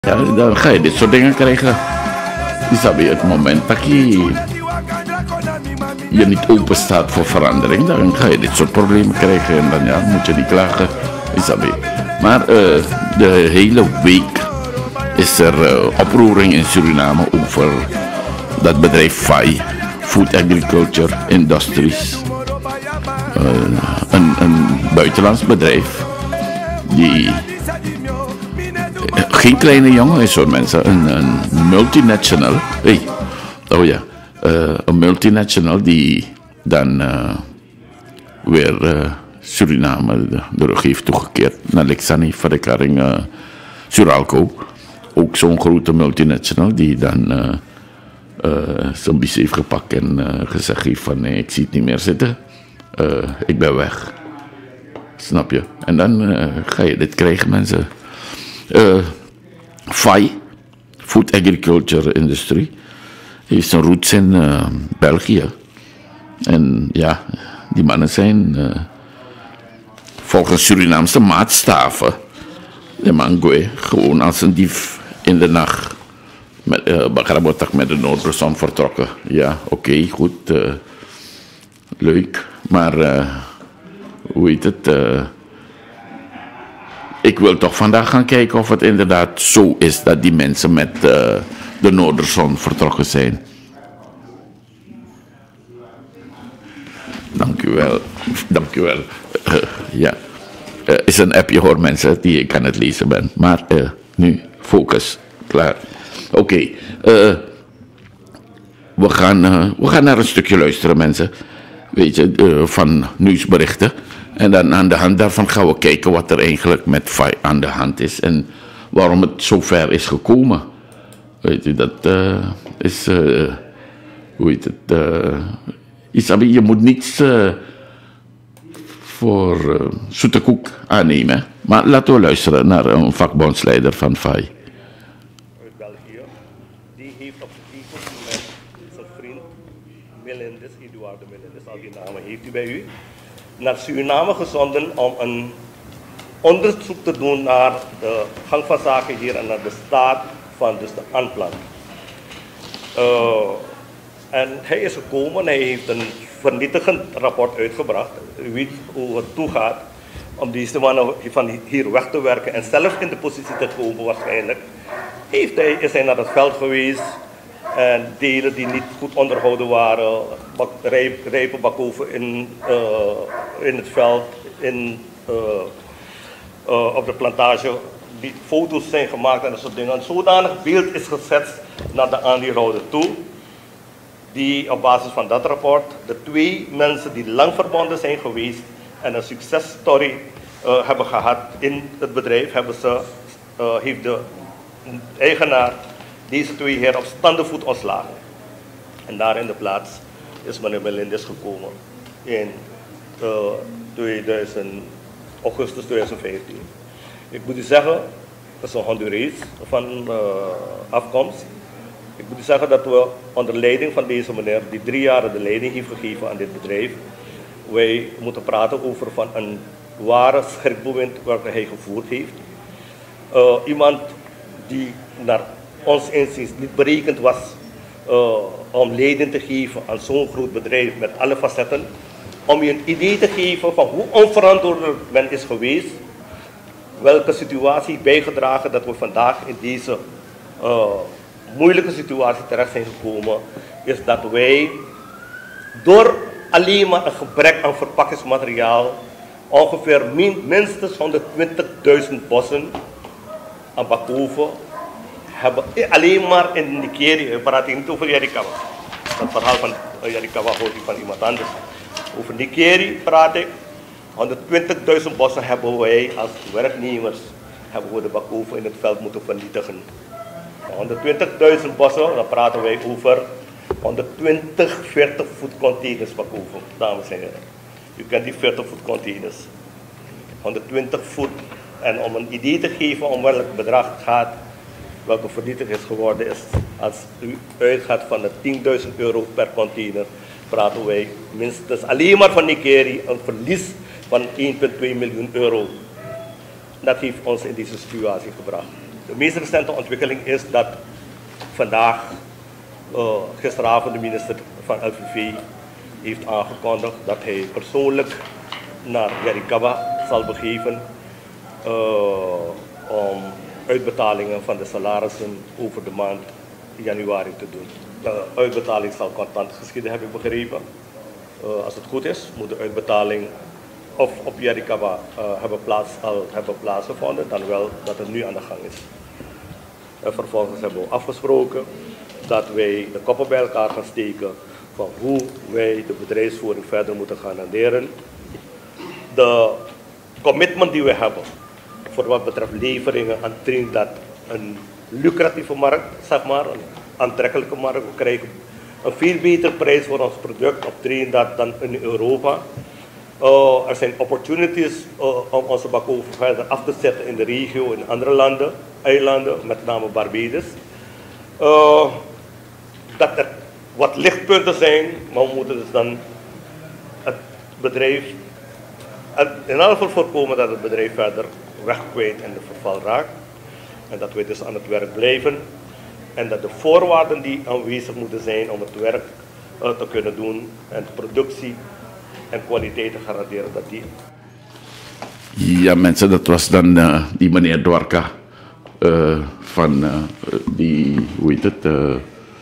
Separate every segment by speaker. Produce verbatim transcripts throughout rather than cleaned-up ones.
Speaker 1: Ja, dan ga je dit soort dingen krijgen. Isabi, het moment dat je, je niet open staat voor verandering, dan ga je dit soort problemen krijgen en dan ja, moet je niet klagen. Isabi. Maar uh, de hele week is er uh, oproering in Suriname over dat bedrijf F A I, Food Agriculture Industries. Uh, een, een buitenlands bedrijf die geen kleine jongen is hoor mensen, een, een multinational, hey, oh ja, uh, een multinational die dan uh, weer uh, Suriname de, de rug heeft toegekeerd naar Lexani, Verekaring, uh, Suralco. Ook zo'n grote multinational die dan uh, uh, zijn bies heeft gepakt en uh, gezegd heeft van nee, ik zie het niet meer zitten, uh, ik ben weg. Snap je? En dan uh, ga je dit krijgen mensen. Uh, F A I, Food Agriculture Industry, heeft zijn roots in uh, België. En ja, die mannen zijn uh, volgens Surinaamse maatstaven, de mangoe, gewoon als een dief in de nacht met, uh, met de Noorderzon vertrokken. Ja, oké, okay, goed, uh, leuk, maar uh, hoe heet het? Uh, Ik wil toch vandaag gaan kijken of het inderdaad zo is dat die mensen met uh, de Noorderzon vertrokken zijn. Dank u wel. Dank u wel. Uh, ja, uh, is een appje hoor mensen die ik aan het lezen ben. Maar uh, nu, focus. Klaar. Oké. Okay. Uh, we, gaan, uh, we gaan naar een stukje luisteren mensen. Weet je, uh, van nieuwsberichten. En dan aan de hand daarvan gaan we kijken wat er eigenlijk met F A I aan de hand is en waarom het zo ver is gekomen. Weet je, dat uh, is, uh, hoe heet het, uh, Isabi, je moet niets uh, voor uh, zoete koek aannemen. Maar laten we luisteren naar een vakbondsleider van F A I.
Speaker 2: Uit België, die heeft op gekeken met zijn vriend Melendez, Eduardo Melendez, al die namen heeft u bij u, naar Suriname gezonden om een onderzoek te doen naar de gang van zaken hier en naar de staat van dus de aanplant. Uh, en hij is gekomen, hij heeft een vernietigend rapport uitgebracht. U weet hoe het toegaat om deze mannen van hier weg te werken en zelf in de positie te komen waarschijnlijk. Heeft hij, is hij naar het veld geweest en delen die niet goed onderhouden waren, bak, rijp, rijpe bakoven in, uh, in het veld, in, uh, uh, op de plantage, die foto's zijn gemaakt en dat soort dingen. Een zodanig beeld is gezet naar de aandeelhouder toe, die op basis van dat rapport de twee mensen die lang verbonden zijn geweest en een successtory uh, hebben gehad in het bedrijf, hebben ze, uh, heeft de eigenaar deze twee heren op staande voet ontslagen. En daar in de plaats is meneer Melendez gekomen in uh, tweeduizend, augustus tweeduizend vijftien. Ik moet u zeggen, dat is een Hondurees van uh, afkomst. Ik moet u zeggen dat we onder leiding van deze meneer, die drie jaar de leiding heeft gegeven aan dit bedrijf, wij moeten praten over van een ware schrikbewind waar hij gevoerd heeft. Uh, iemand die naar ons inziens niet berekend was uh, om leiding te geven aan zo'n groot bedrijf met alle facetten, om je een idee te geven van hoe onverantwoordelijk men is geweest, welke situatie bijgedragen dat we vandaag in deze uh, moeilijke situatie terecht zijn gekomen, is dat wij door alleen maar een gebrek aan verpakkingsmateriaal ongeveer min, minstens honderdtwintigduizend bossen aan bakoven hebben, alleen maar in Nigeria, we praten niet over Yarikawa. Dat verhaal van uh, Yarikawa hoort u van iemand anders. Over Nigeria praat ik, honderdtwintigduizend bossen hebben wij als werknemers, hebben we de bakoven in het veld moeten vernietigen. honderdtwintigduizend bossen, dan praten wij over honderdtwintig veertig voet containers bakoven, dames en heren. U kent die veertig voet containers. honderdtwintig voet. En om een idee te geven om welk bedrag het gaat, welke vernietigd is geworden is, als u uitgaat van de tienduizend euro per container, praten wij minstens alleen maar van Nigeria een verlies van één komma twee miljoen euro. Dat heeft ons in deze situatie gebracht. De meest recente ontwikkeling is dat vandaag, uh, gisteravond, de minister van L V V heeft aangekondigd dat hij persoonlijk naar Yarikaba zal begeven uh, om uitbetalingen van de salarissen over de maand januari te doen. De uitbetaling zal contant geschieden, heb ik begrepen. Uh, als het goed is, moet de uitbetaling of op Yarikaba uh, hebben, plaats, al hebben plaatsgevonden, dan wel dat het nu aan de gang is. En vervolgens hebben we afgesproken dat wij de koppen bij elkaar gaan steken van hoe wij de bedrijfsvoering verder moeten garanderen. De commitment die we hebben voor wat betreft leveringen aan Trinidad, een lucratieve markt, zeg maar, een aantrekkelijke markt. We krijgen een veel betere prijs voor ons product op Trinidad dan in Europa. Uh, er zijn opportunities uh, om onze bakoven verder af te zetten in de regio, in andere landen, eilanden, met name Barbados. Uh, dat er wat lichtpunten zijn, maar we moeten dus dan het bedrijf, in elk geval voorkomen dat het bedrijf verder wegkwijt en de verval raakt. En dat we dus aan het werk blijven. En dat de voorwaarden die aanwezig moeten zijn om het werk uh, te kunnen doen en de productie en kwaliteit te garanderen, dat die...
Speaker 1: Ja mensen, dat was dan uh, die meneer Dwarka uh, van uh, die, hoe heet het, uh,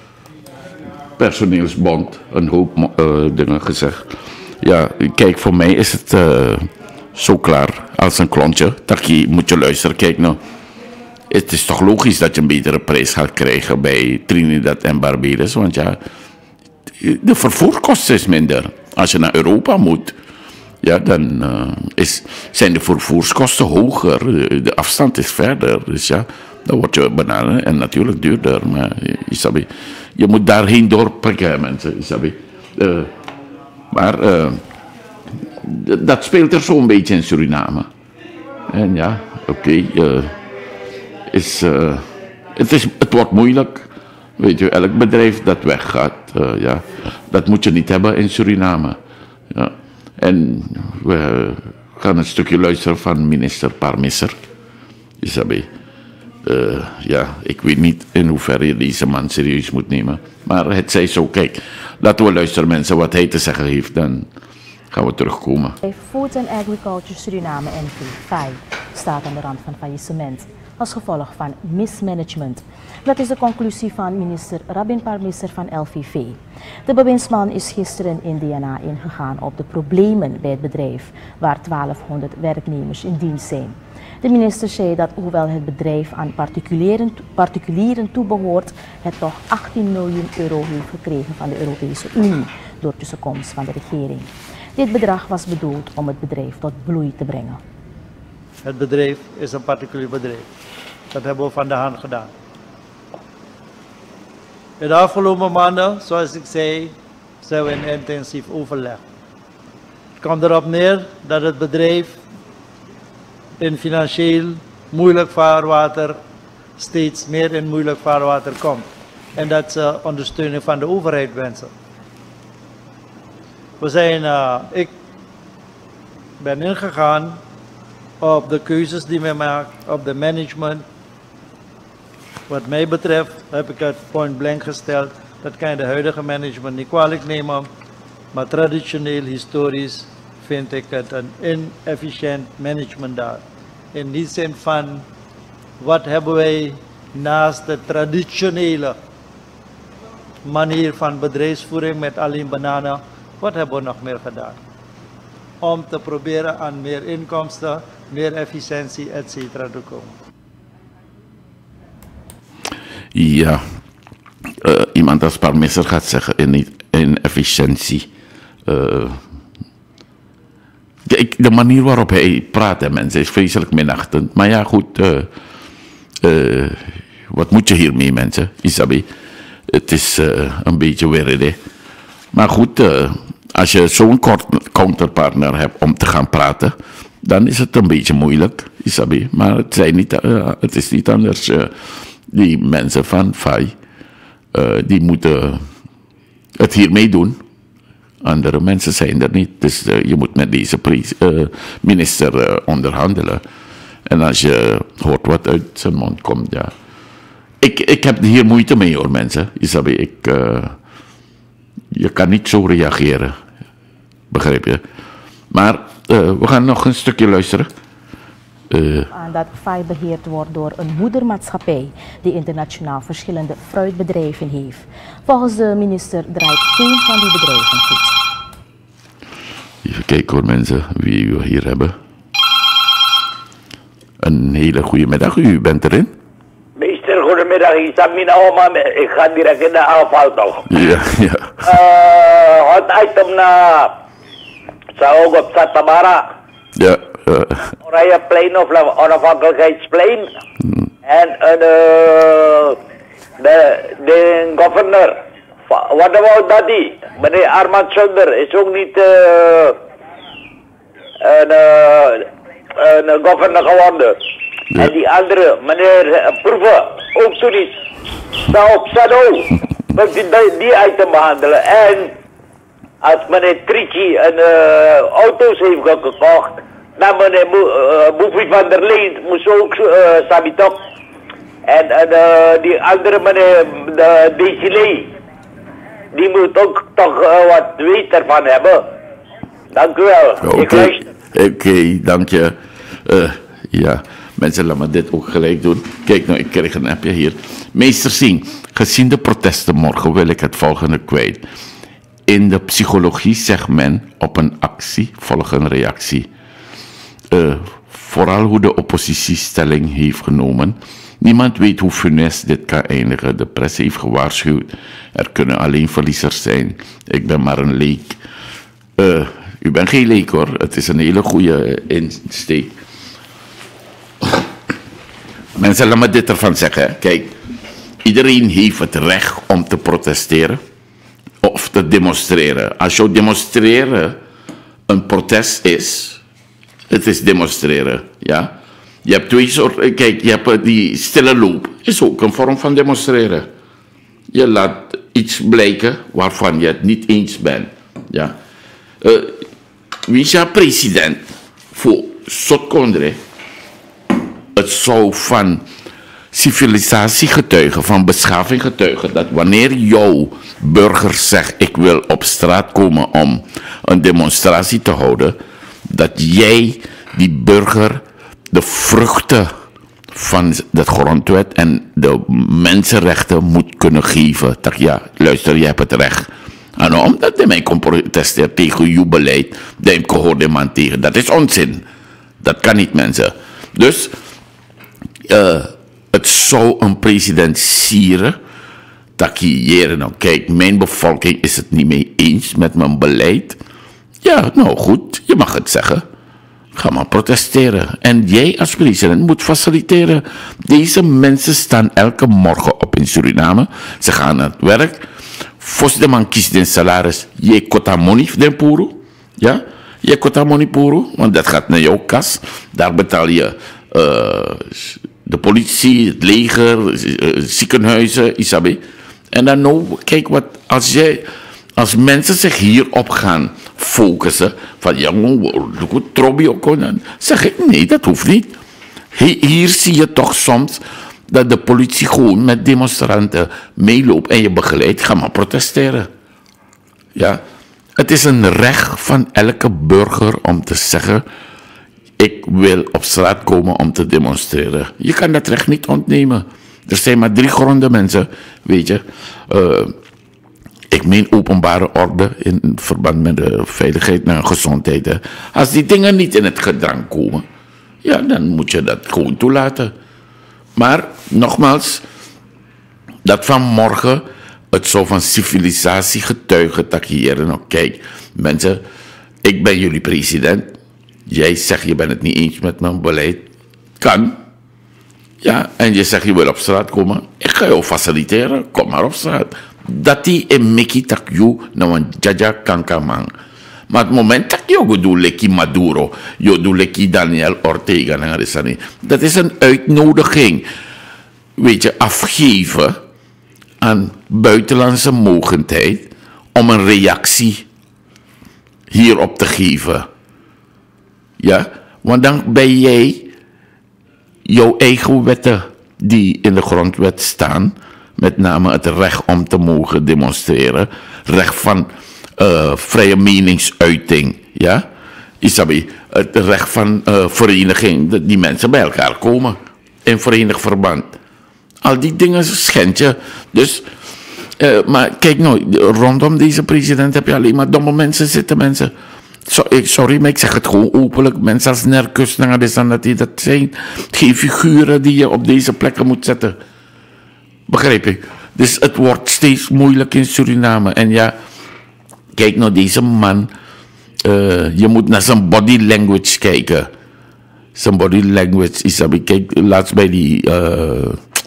Speaker 1: personeelsbond, een hoop uh, dingen gezegd. Ja, kijk, voor mij is het uh, zo klaar als een klontje. Dat je moet je luisteren, kijk nou. Het is toch logisch dat je een betere prijs gaat krijgen bij Trinidad en Barbados. Want ja, de vervoerkosten is minder. Als je naar Europa moet, ja, dan uh, is, zijn de vervoerskosten hoger. De, de afstand is verder. Dus ja, dan word je bananen en natuurlijk duurder. Maar Isabi, je moet daarheen doorprikken, mensen. Isabi. Uh, maar uh, dat speelt er zo'n beetje in Suriname. En ja, oké. Okay, uh, is, uh, het, is, het wordt moeilijk. Weet je, elk bedrijf dat weggaat, uh, ja, dat moet je niet hebben in Suriname. Ja. En we gaan een stukje luisteren van minister Parmisser. Isabi. Uh, ja, ik weet niet in hoeverre je deze man serieus moet nemen. Maar het zij zo, kijk, laten we luisteren mensen wat hij te zeggen heeft, dan gaan we terugkomen.
Speaker 3: Food and Agriculture Suriname N V, F A I, staat aan de rand van faillissement als gevolg van mismanagement. Dat is de conclusie van minister Rabin Parmisser van L V V. De bewindsman is gisteren in D N A ingegaan op de problemen bij het bedrijf, waar twaalfhonderd werknemers in dienst zijn. De minister zei dat hoewel het bedrijf aan particulieren, particulieren toebehoort, het toch achttien miljoen euro heeft gekregen van de Europese Unie door tussenkomst van de regering. Dit bedrag was bedoeld om het bedrijf tot bloei te brengen.
Speaker 4: Het bedrijf is een particulier bedrijf. Dat hebben we van de hand gedaan. In de afgelopen maanden, zoals ik zei, zijn we in intensief overleg. Het komt erop neer dat het bedrijf in financieel moeilijk vaarwater steeds meer in moeilijk vaarwater komt. En dat ze ondersteuning van de overheid wensen. We zijn, uh, ik ben ingegaan op de keuzes die men maakt, op de management. Wat mij betreft heb ik het point blank gesteld, dat kan je de huidige management niet kwalijk nemen, maar traditioneel, historisch vind ik het een inefficiënt management daar. In die zin van, wat hebben wij naast de traditionele manier van bedrijfsvoering met alleen bananen, wat hebben we nog meer gedaan? Om te proberen aan meer inkomsten, meer efficiëntie, et cetera te komen.
Speaker 1: Ja, uh, iemand als Parmisser gaat zeggen in, in efficiëntie. Uh, de, de manier waarop hij praat, hè, mensen, is vreselijk minachtend. Maar ja, goed, uh, uh, wat moet je hiermee, mensen? Isabi, het is uh, een beetje weird. Maar goed, uh, als je zo'n counterpartner hebt om te gaan praten, dan is het een beetje moeilijk, Isabi. Maar het, zijn niet, uh, het is niet anders. Uh, die mensen van F A I, uh, die moeten het hiermee doen. Andere mensen zijn er niet. Dus uh, je moet met deze prijs, uh, minister uh, onderhandelen. En als je hoort wat uit zijn mond komt, ja. Ik, ik heb hier moeite mee hoor, mensen. Isabi, ik, uh, je kan niet zo reageren. Begrijp je? Maar uh, we gaan nog een stukje luisteren. Uh,
Speaker 3: aan dat F A I beheerd wordt door een moedermaatschappij die internationaal verschillende fruitbedrijven heeft. Volgens de minister draait geen van die bedrijven goed.
Speaker 1: Even kijken hoor mensen, wie we hier hebben. Een hele goede middag, u bent erin.
Speaker 5: Meester, goedemiddag, ik sta mijn oma, ik ga direct in de aanval toch.
Speaker 1: Ja, ja.
Speaker 5: Uh, hot item na sa Ogot sa Tabara.
Speaker 1: Ja. Uh,
Speaker 5: Oraya Plain of Onafhankelijkheidsplein. Hmm. En uh, de, de governor, wat about dat die? Meneer Armand Sunder is ook niet uh, een, uh, een governor geworden. Ja. En die andere, meneer Proeven, ook toen niet. Sta op Sado, moet die, die item behandelen. En als meneer Trichy een uh, auto's heeft gekocht, dan meneer Boefie uh, van der Leen moest ook uh, Sabitok. En, en uh, die andere meneer de Desile, die moet ook toch uh, wat weet ervan hebben. Dank u wel.
Speaker 1: Oké, okay. okay, dank je. Uh, ja, mensen, laat me dit ook gelijk doen. Kijk nou, ik krijg een appje hier. Meester Singh, gezien de protesten morgen wil ik het volgende kwijt. In de psychologie zegt men op een actie volgt een reactie. Uh, vooral hoe de oppositie stelling heeft genomen. Niemand weet hoe funest dit kan eindigen. De pers heeft gewaarschuwd. Er kunnen alleen verliezers zijn. Ik ben maar een leek. Uh, u bent geen leek hoor. Het is een hele goede insteek. Mensen, laat me dit ervan zeggen. Kijk, iedereen heeft het recht om te protesteren. Of te demonstreren. Als je demonstreren een protest is... Het is demonstreren, ja. Je hebt twee soorten... Kijk, je hebt die stille loop. Is ook een vorm van demonstreren. Je laat iets blijken waarvan je het niet eens bent. Ja. Uh, wie is jouw president? Voor Sotkondre. Het zou van civilisatie getuigen, van beschaving getuigen, dat wanneer jouw burger zegt, ik wil op straat komen om een demonstratie te houden, dat jij die burger de vruchten van de grondwet en de mensenrechten moet kunnen geven. Dat ja, luister, je hebt het recht. En omdat hij mij kon protesteren tegen uw beleid, dat ik gehoord man tegen. Dat is onzin. Dat kan niet, mensen. Dus, uh, het zou een president sieren, dat je nou kijk, mijn bevolking is het niet mee eens met mijn beleid. Ja, nou goed, je mag het zeggen. Ga maar protesteren. En jij als president moet faciliteren. Deze mensen staan elke morgen op in Suriname. Ze gaan naar het werk. Fos de man kiest den salaris. Je kota money den puru. Ja? Je kota money puru. Want dat gaat naar jouw kas. Daar betaal je uh, de politie, het leger, uh, ziekenhuizen, isabi. En dan nou, kijk wat, als jij... Als mensen zich hierop gaan focussen, van ja, dan zeg ik nee, dat hoeft niet. Hier zie je toch soms dat de politie gewoon met demonstranten meeloopt en je begeleidt, ga maar protesteren. Ja, het is een recht van elke burger om te zeggen, ik wil op straat komen om te demonstreren. Je kan dat recht niet ontnemen. Er zijn maar drie gronden, mensen, weet je. Uh, Ik meen openbare orde in verband met de veiligheid en gezondheid. Hè. Als die dingen niet in het gedrang komen, ja, dan moet je dat gewoon toelaten. Maar, nogmaals, dat vanmorgen het zo van civilisatie getuigen, dat je hier nou, kijk, mensen, ik ben jullie president. Jij zegt je bent het niet eens met mijn beleid. Kan. Ja, en je zegt je wil op straat komen. Ik ga jou faciliteren. Kom maar op straat. Dat die en Mickey tak you nou een jaja kankamang. Maar het moment dat je doet lekkie Maduro, je doet lekkie Daniel Ortega, dat is een uitnodiging, weet je, afgeven aan buitenlandse mogendheid om een reactie hierop te geven. Ja, want dan ben jij jouw eigen wetten die in de grondwet staan, met name het recht om te mogen demonstreren, recht van uh, vrije meningsuiting, ja, Isabi, het recht van uh, vereniging, dat die mensen bij elkaar komen in verenigd verband. Al die dingen schend je. Dus, uh, maar kijk nou, rondom deze president heb je alleen maar domme mensen zitten, mensen. So, ik, sorry, maar ik zeg het gewoon openlijk. Mensen als Nerkus, dat zijn geen figuren die je op deze plekken moet zetten. Begrijp je? Dus het wordt steeds moeilijk in Suriname. En ja, kijk nou, deze man. Uh, je moet naar zijn body language kijken. Zijn body language is, kijk, laatst bij die. Uh,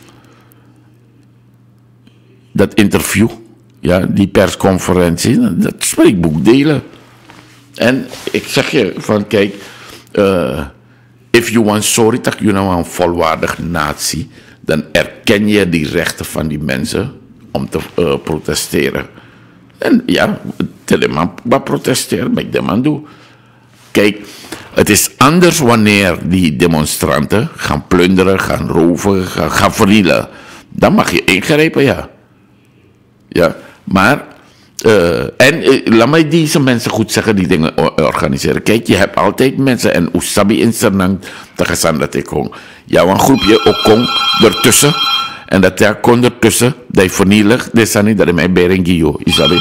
Speaker 1: dat interview, ja, die persconferentie, dat spreekt boekdelen. En ik zeg je van, kijk, uh, if you want sorry dat je nou een volwaardige natie, dan erken je die rechten van die mensen om te uh, protesteren. En ja, teleman wat protesteren, maar ik de man doe. Kijk, het is anders wanneer die demonstranten gaan plunderen, gaan roven, gaan, gaan vernielen. Dan mag je ingrijpen, ja. Ja, maar, uh, en uh, laat mij deze mensen goed zeggen die dingen organiseren. Kijk, je hebt altijd mensen, en Usabi in Sernang, dat is aan dat ik kom. Ja, een groepje ook kom ertussen, en dat ja, kon ertussen, dat je vernielig, dat is niet dat je mij Berengio, Isabi.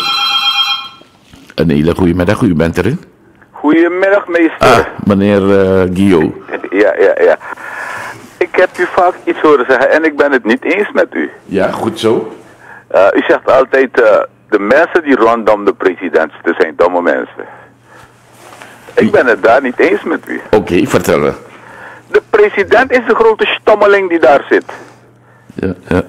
Speaker 1: Een hele goede middag, u bent erin.
Speaker 6: Goedemiddag, meester.
Speaker 1: Ah, meneer uh, Guillaume.
Speaker 6: Ja, ja, ja. Ik heb u vaak iets horen zeggen en ik ben het niet eens met u.
Speaker 1: Ja, goed zo.
Speaker 6: Uh, u zegt altijd, uh, de mensen die rondom de president, dat zijn domme mensen. Ik ben het daar niet eens met u.
Speaker 1: Oké, okay, vertel me.
Speaker 6: De president is de grote stommeling die daar zit.
Speaker 1: Ja, ja.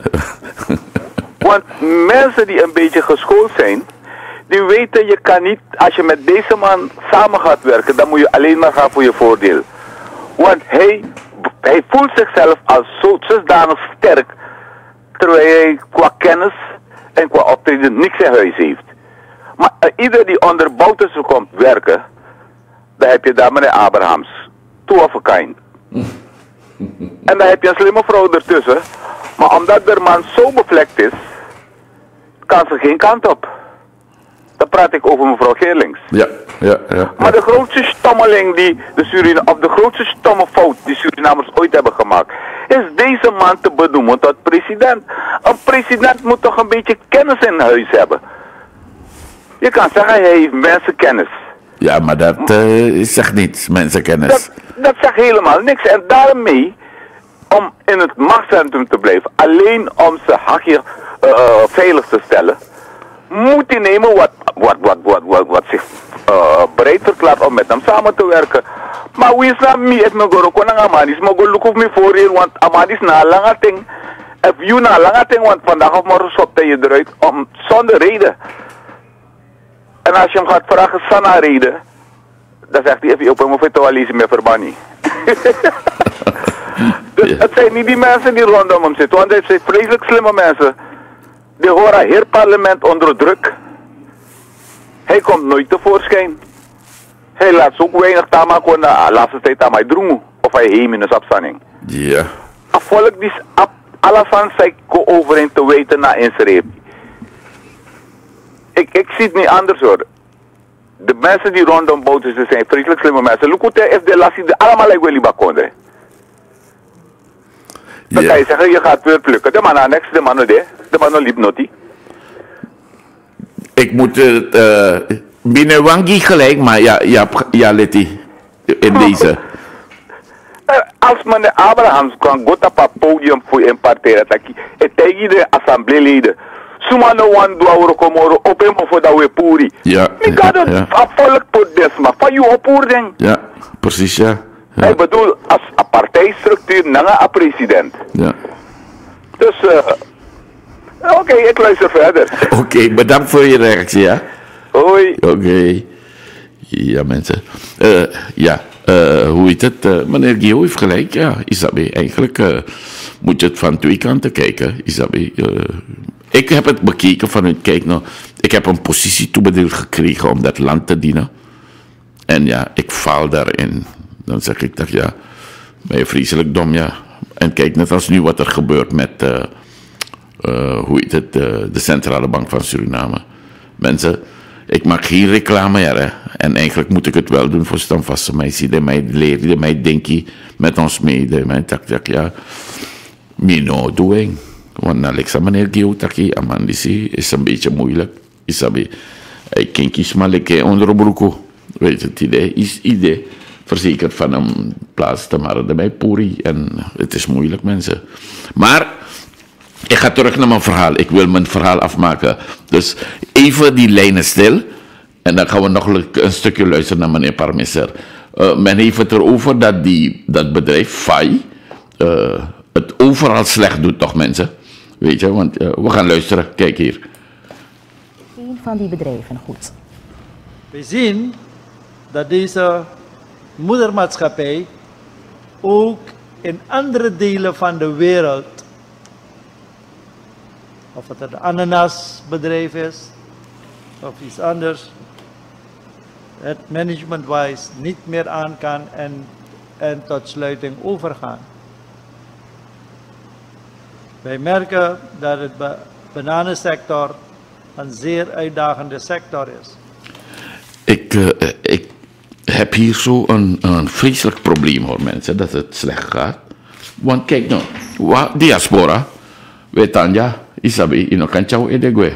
Speaker 6: Want mensen die een beetje geschoold zijn, die weten, je kan niet, als je met deze man samen gaat werken, dan moet je alleen maar gaan voor je voordeel. Want hij, hij voelt zichzelf als zo, zodanig sterk, terwijl hij qua kennis en qua optreden niks in huis heeft. Maar uh, ieder die onder Bouterse komt werken, dan heb je daar meneer Abrahams, two of a kind. En dan heb je een slimme vrouw ertussen, maar omdat de man zo bevlekt is, kan ze geen kant op. Dan praat ik over mevrouw Geerlings.
Speaker 1: Ja, ja, ja, ja.
Speaker 6: Maar de grootste stommeling die de Suriname, of de grootste stomme fout die Surinamers ooit hebben gemaakt, is deze man te benoemen tot president. Een president moet toch een beetje kennis in huis hebben. Je kan zeggen, hij heeft mensenkennis.
Speaker 1: Ja, maar dat uh, zegt niets, mensenkennis.
Speaker 6: Dat, dat zegt helemaal niks. En daarmee, om in het machtscentrum te blijven, alleen om zijn hakje uh, veilig te stellen, moet hij nemen wat, wat, wat, wat, wat, wat zich uh, bereid verklaart om met hem samen te werken. Maar wie is nou mij, het me goro kon aan Amadis, maar go look of me voor hier, want Amadis na lange ting, if you na lange ting, want vandaag of morgen stopte je eruit om, zonder reden. En als je hem gaat vragen, sana reden, dan zegt hij even op hem of het al lezen met verbanning. Dus ja. Het zijn niet die mensen die rondom hem zitten, want het zijn vreselijk slimme mensen. Die horen heel parlement onder druk. Hij komt nooit tevoorschijn. Hij laat ook weinig tamak de laatste tijd aan mij droegen. Of hij heen in de opstanding.
Speaker 1: Ja.
Speaker 6: Een volk die alles van zijn overeen te weten na inschreef. Ik, ik zie het niet anders hoor. De mensen die rondom boten zijn vreselijk slimme mensen. Look hoe hij de lassie de allemaal lijkt wel liever konden. Dan kan je zeggen, je gaat weer plukken. De man aan niks, de man nog de. De man liep nog niet.
Speaker 1: Ik moet het uh, binnen Wangi gelijk, maar ja, ja, ja, Letty, in deze.
Speaker 6: Als meneer Abrahams kan goed op het podium voor een partij, het tegen de assembleeleden. Suma no one do our komoro open voor dat we puri.
Speaker 1: Ja.
Speaker 6: Ik kan het afvallig tot desma. Van jou opvoering.
Speaker 1: Ja, precies ja. Ja.
Speaker 6: Ik bedoel, als een partijstructuur naar een president.
Speaker 1: Ja.
Speaker 6: Dus, uh, oké, okay, ik luister verder.
Speaker 1: Oké, okay, bedankt voor je reactie, ja.
Speaker 6: Hoi.
Speaker 1: Oké. Okay. Ja, mensen. Uh, ja, uh, hoe heet het? Uh, meneer Gio heeft gelijk, ja, Isabi. Eigenlijk uh, moet je het van twee kanten kijken, Isabi. Uh, ik heb het bekeken vanuit, kijk nou, ik heb een positie toebedeeld gekregen om dat land te dienen. En ja, ik faal daarin. Dan zeg ik dat ja, ben je vreselijk dom, ja. En kijk, net als nu wat er gebeurt met, uh, uh, hoe heet het, uh, de Centrale Bank van Suriname. Mensen, ik maak geen reclame, ja, hè. En eigenlijk moet ik het wel doen voor standvaste mensen die mij leren, die mij denken met ons mee, die mij tak tak ja, me no doing. Want nou, ik zeg meneer Geotaki, Amandisi, is een beetje moeilijk. Isabi, ik kan kiezen maar lekker onder broeko. Weet je, het idee is idee. Verzekerd van een plaats te maken bij Puri. En het is moeilijk, mensen. Maar ik ga terug naar mijn verhaal. Ik wil mijn verhaal afmaken. Dus even die lijnen stil. En dan gaan we nog een stukje luisteren naar meneer Parmeser. Uh, men heeft het erover dat die, dat bedrijf, F A I, uh, het overal slecht doet, toch mensen? Weet je, want uh, we gaan luisteren. Kijk hier.
Speaker 3: Een van die bedrijven, goed.
Speaker 4: We zien dat deze moedermaatschappij ook in andere delen van de wereld, of het een ananasbedrijf is of iets anders, het management-wise niet meer aan kan en, en tot sluiting overgaan. Wij merken dat het be bananensector een zeer uitdagende sector is.
Speaker 1: Ik, uh, ik heb hier zo een, een vreselijk probleem hoor mensen, dat het slecht gaat. Want kijk nou, wa, diaspora, we tanja, isabi, ino kanchau edegwe.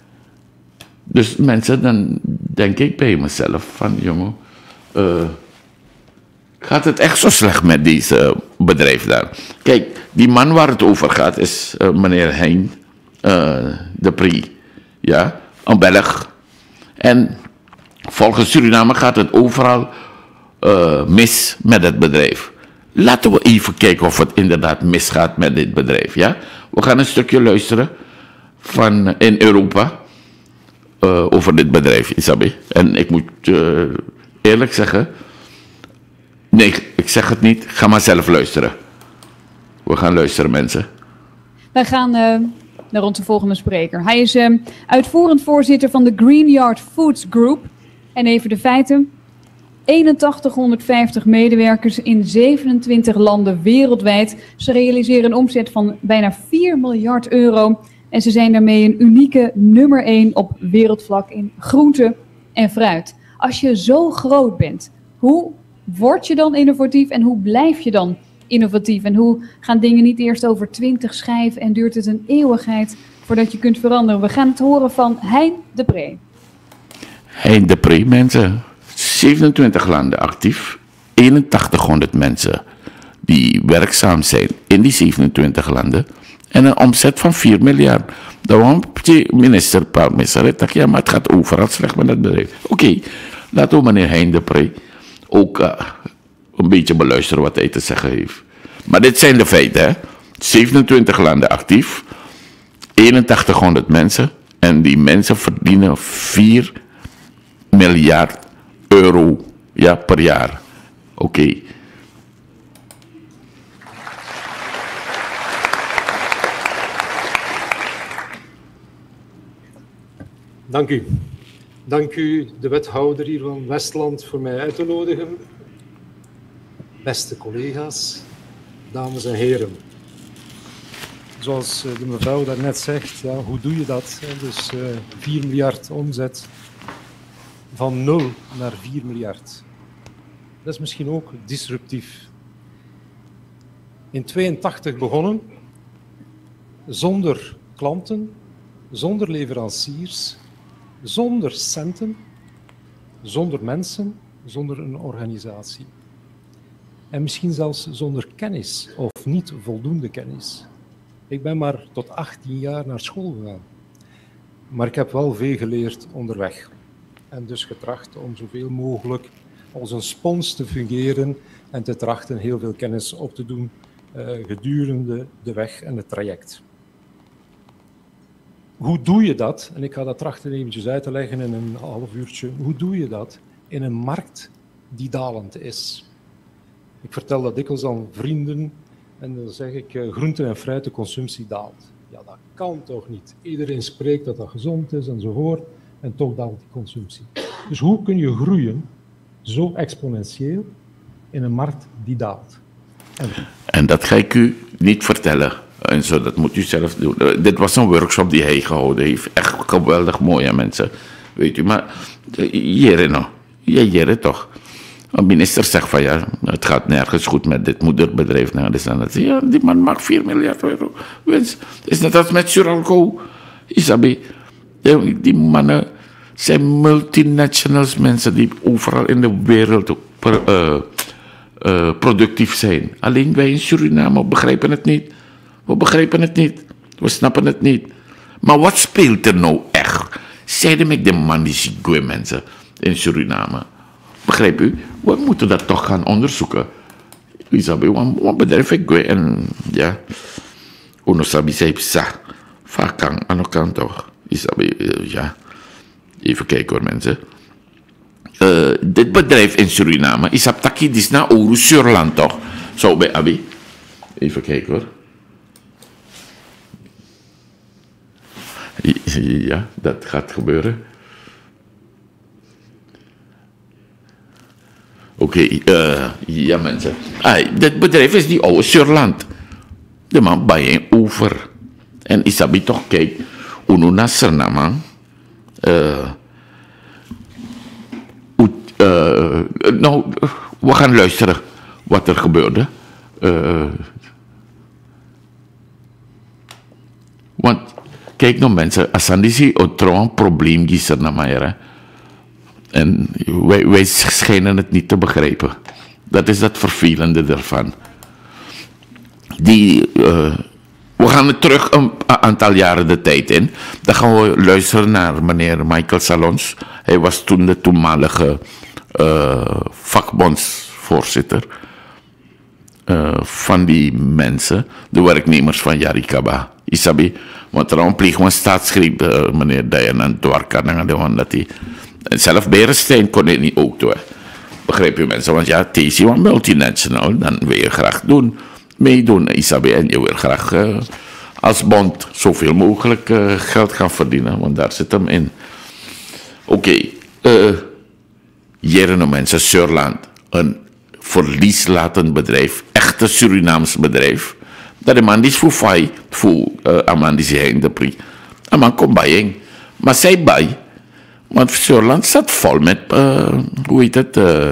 Speaker 1: Dus mensen, dan denk ik bij mezelf van, jongen, uh, gaat het echt zo slecht met deze bedrijf daar? Kijk, die man waar het over gaat is uh, meneer Hein uh, de Prix, ja, een Belg. En volgens Suriname gaat het overal uh, mis met het bedrijf. Laten we even kijken of het inderdaad misgaat met dit bedrijf, ja? We gaan een stukje luisteren van in Europa uh, over dit bedrijf, Isabi. En ik moet uh, eerlijk zeggen, nee, ik zeg het niet, ga maar zelf luisteren. We gaan luisteren, mensen.
Speaker 7: Wij gaan uh, naar onze volgende spreker. Hij is uh, uitvoerend voorzitter van de Green Yard Foods Group. En even de feiten. eenentachtighonderdvijftig medewerkers in zevenentwintig landen wereldwijd. Ze realiseren een omzet van bijna vier miljard euro. En ze zijn daarmee een unieke nummer één op wereldvlak in groente en fruit. Als je zo groot bent, hoe word je dan innovatief en hoe blijf je dan innovatief? En hoe gaan dingen niet eerst over twintig schijven en duurt het een eeuwigheid voordat je kunt veranderen? We gaan het horen van Hein de Pre.
Speaker 1: Hein de Pre, mensen. zevenentwintig landen actief. eenentachtighonderd mensen die werkzaam zijn in die zevenentwintig landen. En een omzet van vier miljard. Daarom heeft minister Parmeser dat ja, maar het gaat overal slecht met het bedrijf. Oké, okay, laten we meneer Hein de Pre ook uh, een beetje beluisteren wat hij te zeggen heeft. Maar dit zijn de feiten, hè. zevenentwintig landen actief. eenentachtighonderd mensen. En die mensen verdienen vier miljard euro, ja, per jaar. Oké. Okay.
Speaker 8: Dank u. Dank u, de wethouder hier van Westland, voor mij uit te nodigen. Beste collega's, dames en heren. Zoals de mevrouw daarnet zegt, ja, hoe doe je dat? Dus uh, vier miljard omzet, van nul naar vier miljard. Dat is misschien ook disruptief. In tweeëntachtig begonnen, zonder klanten, zonder leveranciers, zonder centen, zonder mensen, zonder een organisatie. En misschien zelfs zonder kennis of niet voldoende kennis. Ik ben maar tot achttien jaar naar school gegaan. Maar ik heb wel veel geleerd onderweg. En dus getracht om zoveel mogelijk als een spons te fungeren en te trachten heel veel kennis op te doen uh, gedurende de weg en het traject. Hoe doe je dat? En ik ga dat trachten eventjes uit te leggen in een half uurtje. Hoe doe je dat in een markt die dalend is? Ik vertel dat dikwijls aan vrienden en dan zeg ik, uh, groente- en fruitenconsumptie daalt. Ja, dat kan toch niet? Iedereen spreekt dat dat gezond is enzovoort en toch daalt die consumptie. Dus hoe kun je groeien zo exponentieel in een markt die daalt?
Speaker 1: En, en dat ga ik u niet vertellen. En zo, dat moet u zelf doen. Uh, dit was een workshop die hij gehouden heeft. Echt geweldig mooi, hè, mensen. Weet u, maar hier nog. Ja, hier toch. Een minister zegt van ja, het gaat nergens goed met dit moederbedrijf. Nou, dus dan ja, die man maakt vier miljard euro winst. Is net als met Suralco. Isabi, die mannen zijn multinationals, mensen die overal in de wereld per, uh, uh, productief zijn. Alleen wij in Suriname begrijpen het niet. We begrijpen het niet. We snappen het niet. Maar wat speelt er nou echt? Zeiden met de man die zieke mensen in Suriname. Begrijp u? We moeten dat toch gaan onderzoeken. Isabi, wat bedrijf ik en ja. Uno sabi zei sa. Vakang aan de kant toch. Isabi, ja. Even kijken hoor mensen. Uh, dit bedrijf in Suriname is op taki dis na Oru Surland toch? Zo bij Abi. Even kijken hoor. Ja, dat gaat gebeuren. Oké, okay, uh, ja mensen. Ah, dit bedrijf is die oude Surland. De man bij een over. En Isabi toch, kijk. Uno na Suriname. Uh, uh, nou, we gaan luisteren wat er gebeurde. Uh, want, kijk nou mensen, als er een probleem is er naar mij. En wij, wij schijnen het niet te begrijpen. Dat is het vervelende ervan. Die, uh, we gaan er terug een aantal jaren de tijd in. Dan gaan we luisteren naar meneer Michael Salons. Hij was toen de toenmalige uh, vakbondsvoorzitter uh, van die mensen, de werknemers van Yarikaba. Isabi, want er pleeg een staatsgreep, uh, meneer Dayanan Dwarka, dat hij. En zelf Berestein kon hij niet ook doen. Begrijp je mensen? Want ja, T C was multinational, dan wil je graag doen, meedoen, Isabi, en je wil graag uh, als bond zoveel mogelijk uh, geld gaan verdienen, want daar zit hem in. Oké, okay, uh, jaren mensen, Surland, een verlieslatend bedrijf, echte Surinaams bedrijf, dat de man die is voor fai, voor uh, Aman die zich in de pri. Aman komt bij maar zij bij. Want Surland staat vol met, uh, hoe heet het, uh,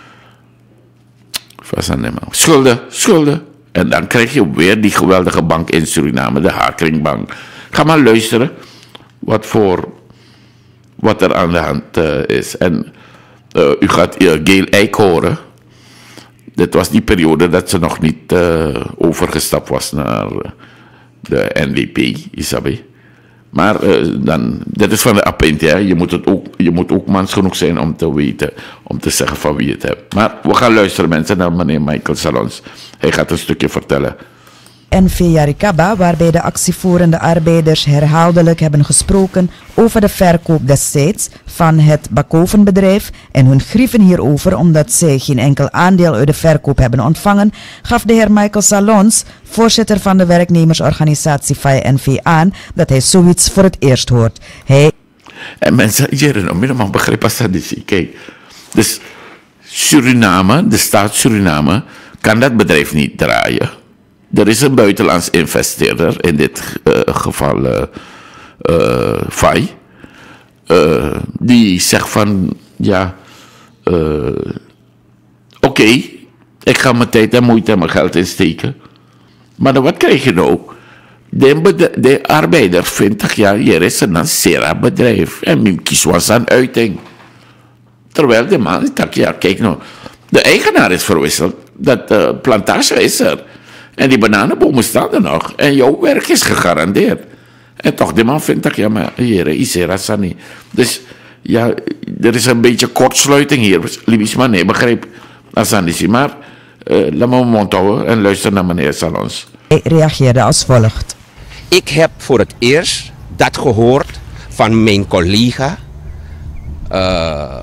Speaker 1: schulden, schulden. En dan krijg je weer die geweldige bank in Suriname, de Hakringbank. Ga maar luisteren wat, voor, wat er aan de hand uh, is. En uh, u gaat uh, Gail Eik horen. Dit was die periode dat ze nog niet uh, overgestapt was naar uh, de N D P, Isabi. Maar uh, dan, dat is van de apint, hè. Je moet, het ook, je moet ook mans genoeg zijn om te weten, om te zeggen van wie het hebt. Maar we gaan luisteren mensen naar meneer Michael Salons. Hij gaat een stukje vertellen.
Speaker 9: N V Yarikaba, waarbij de actievoerende arbeiders herhaaldelijk hebben gesproken over de verkoop destijds van het Bakovenbedrijf en hun grieven hierover omdat zij geen enkel aandeel uit de verkoop hebben ontvangen, gaf de heer Michael Salons, voorzitter van de werknemersorganisatie V I N V, aan dat hij zoiets voor het eerst hoort. Hij...
Speaker 1: En mensen, hier nog minimaal begrip als dat is. Kijk, dus Suriname, de staat Suriname, kan dat bedrijf niet draaien. Er is een buitenlands investeerder, in dit uh, geval uh, uh, V I, uh, die zegt van, ja, uh, oké, okay, ik ga mijn tijd en moeite en mijn geld insteken. Maar dan wat krijg je nou? De, de arbeider vindt, ja, hier is een Sera bedrijf en mijn kies was aan uiting. Terwijl de man dacht, ja, kijk nou, de eigenaar is verwisseld, dat uh, plantage is er. En die bananenbomen staan er nog. En jouw werk is gegarandeerd. En toch, die man vindt dat, ja, maar hier, Isera Sani. Dus, ja, er is een beetje kortsluiting hier. Libisch maar nee, begrijp. Asandisi, maar uh, laat me mijn mond houden en luister naar meneer Salons.
Speaker 9: Hij reageerde als volgt.
Speaker 10: Ik heb voor het eerst dat gehoord van mijn collega uh,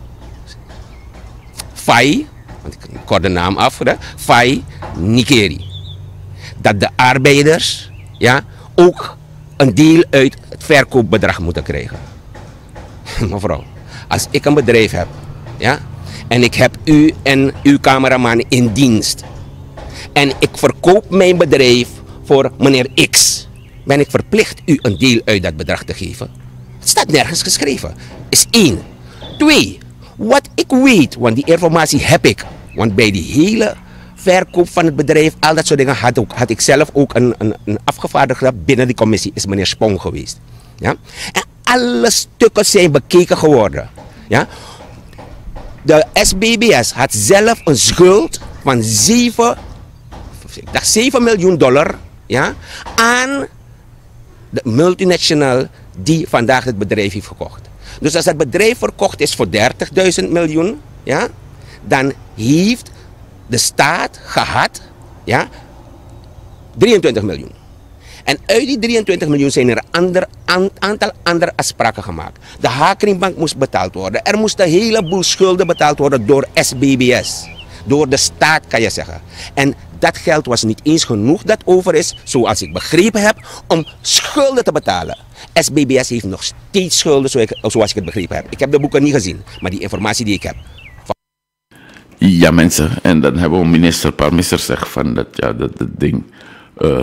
Speaker 10: Fai, want ik kort de naam af, Fai Nikeri. Dat de arbeiders, ja, ook een deel uit het verkoopbedrag moeten krijgen. Mevrouw, als ik een bedrijf heb, ja, en ik heb u en uw cameraman in dienst, en ik verkoop mijn bedrijf voor meneer X, ben ik verplicht u een deel uit dat bedrag te geven? Het staat nergens geschreven. Is één. Twee, wat ik weet, want die informatie heb ik, want bij die hele verkoop van het bedrijf, al dat soort dingen, had, ook, had ik zelf ook een, een, een afgevaardigde binnen die commissie, is meneer Spong geweest. Ja? En alle stukken zijn bekeken geworden. Ja? De S B B S had zelf een schuld van zeven, ik dacht zeven miljoen dollar, ja, aan de multinational die vandaag het bedrijf heeft gekocht. Dus als het bedrijf verkocht is voor dertigduizend miljoen, ja, dan heeft de staat gehad, ja, drieëntwintig miljoen. En uit die drieëntwintig miljoen zijn er een ander, an, aantal andere afspraken gemaakt. De Hakringbank moest betaald worden. Er moest een heleboel schulden betaald worden door S B B S. Door de staat, kan je zeggen. En dat geld was niet eens genoeg dat over is, zoals ik begrepen heb, om schulden te betalen. S B B S heeft nog steeds schulden, zoals ik het begrepen heb. Ik heb de boeken niet gezien, maar die informatie die ik heb.
Speaker 1: Ja, mensen, en dan hebben we minister, een paar ministers zeggen van dat, ja, dat, dat ding. Uh,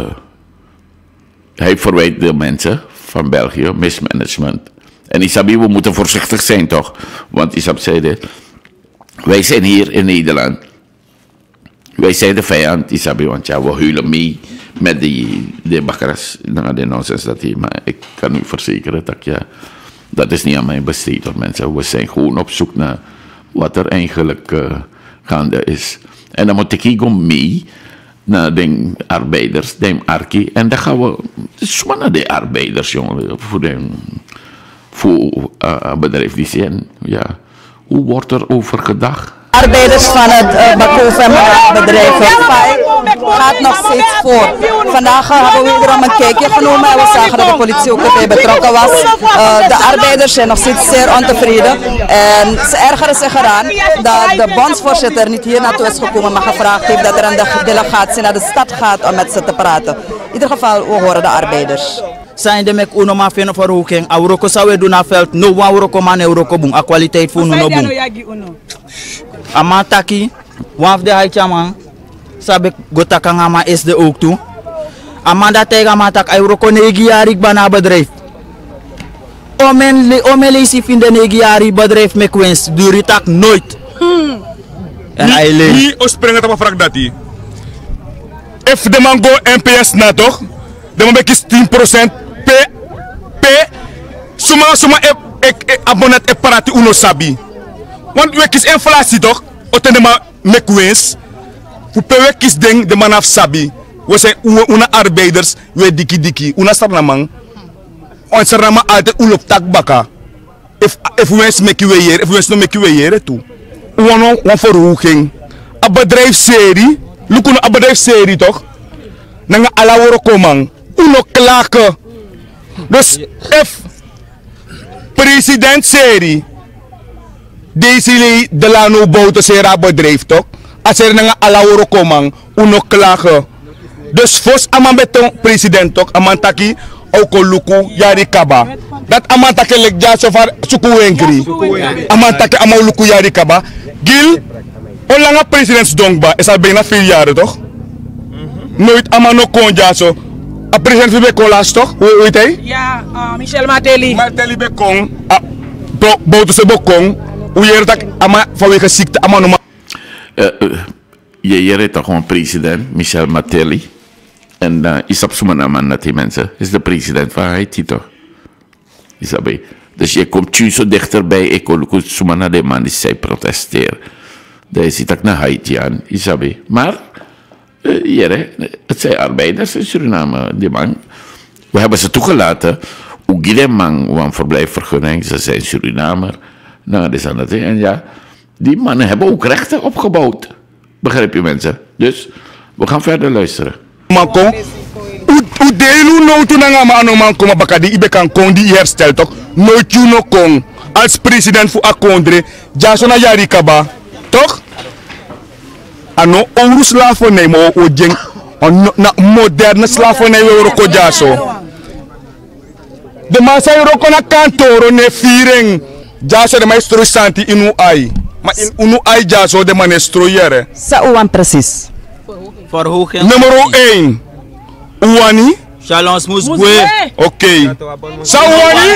Speaker 1: hij verwijt de mensen van België mismanagement. En Isabi, we moeten voorzichtig zijn toch? Want Isab zei dit. Wij zijn hier in Nederland. Wij zijn de vijand, Isabi, want ja, we huilen mee met die, die bakkeras. Nou, die nonsens dat hij, maar ik kan u verzekeren dat ja, dat is niet aan mij besteed, hoor, mensen. We zijn gewoon op zoek naar wat er eigenlijk uh, gaande is. En dan moet ik hier mee naar de arbeiders, de arki. En dan gaan we, zomaar naar de arbeiders, jongen, voor de voor, uh, bedrijf die zijn. Ja. Hoe wordt er over gedacht?
Speaker 11: Arbeiders van het uh, Bakoven-bedrijf gaat nog steeds voor. Vandaag hebben we wederom een kijkje genomen en we zagen dat de politie ook erbij betrokken was. Uh, de arbeiders zijn nog steeds zeer ontevreden en ze ergeren zich eraan dat de bondsvoorzitter niet hier naartoe is gekomen, maar gevraagd heeft dat er een delegatie naar de stad gaat om met ze te praten. In ieder geval, we horen de arbeiders.
Speaker 12: Zijn de mek uno ma feno verhoging. Auroko zou we doen na veld. No wa auroko man auroko boom. A kwaliteit voor no boom. Amataki, waf de haitjaman. Sabe gotaka ngama is de ook toe. Amanda tega matak auroko negi jari bana bedrijf. Omen le omen leesi vinden negi jari bedrijf mek wens. Duritak nooit. En hij leeft.
Speaker 13: Wie osprengen te bevraagd dat hij. If de man go N P S na toch? De man bekis tien procent. P, P, suma suma e, e, e abonnet e parati uno sabi. Want we kies inflatie toch? Oten de ma mek wens. Voor P we kies ding de man af sabi. We zijn una arbeiders, we diki diki. Una sarnamang. Ons sarnama altijd ulop tak baka. If, if wens mek we hier, if wens no mek we hier toe. One one verhoging. A bedrijfsserie, lukuna a bedrijfsserie toch? Nanga alaworo komang. Uno klaken. Dus if president serie deze de lano boten sera bedrijf toch? Als er nanga alaworo komang, uno klaken. Dus fos amambeton president toch? Amantaki oko luku yari kaba. Dat amantaki lek ja so far suku wengri. Amantaki amau luku yari kaba. Gil onlanga presidents dongba is al bijna vier jaar toch? Nooit amano konja zo. A president van Bekolas toch? Hoe heet hij?
Speaker 14: Ja, uh, Michel Martelly.
Speaker 13: Martelly Bekong. Ah, boven ze Bekong. Hoe je dat ama vanwege ziekte ama normaal.
Speaker 1: Je redt toch gewoon president Michel Martelly. En uh, is op zo'n naam dat die mensen. Is de president van Haiti toch? Is dat bij? Dus je komt nu zo dichterbij. Ik kon ook zo'n naar de man die zij protesteren. Daar zit ook naar Haiti aan. Is dat bij? Maar. Ja, het zijn arbeiders in Suriname, die man. We hebben ze toegelaten. Ook die man een verblijfvergunning, ze zijn Surinamer. Nou, dat is aan het. En ja, die mannen hebben ook rechten opgebouwd. Begrijp je mensen? Dus we gaan verder luisteren.
Speaker 13: Manko, hoe deel nou toen aan mijn manko, maar bakadi ibe kan kon die herstelt toch? Nooit je no kon als president voor Akondre, Jason Yari Kaba, toch? Ano oru slavernij mo o jeng na moderne slavernij we roko jaso. De masa roko na kantoro ne firing jaso de maestro santi inu ai. Ma in unu ai jaso de manestro yere.
Speaker 11: Sa uwan precies.
Speaker 12: Verhoging.
Speaker 13: Nummer één. Ouani.
Speaker 12: Chalons Moesboué.
Speaker 13: Oké. Okay. Sa Ouani.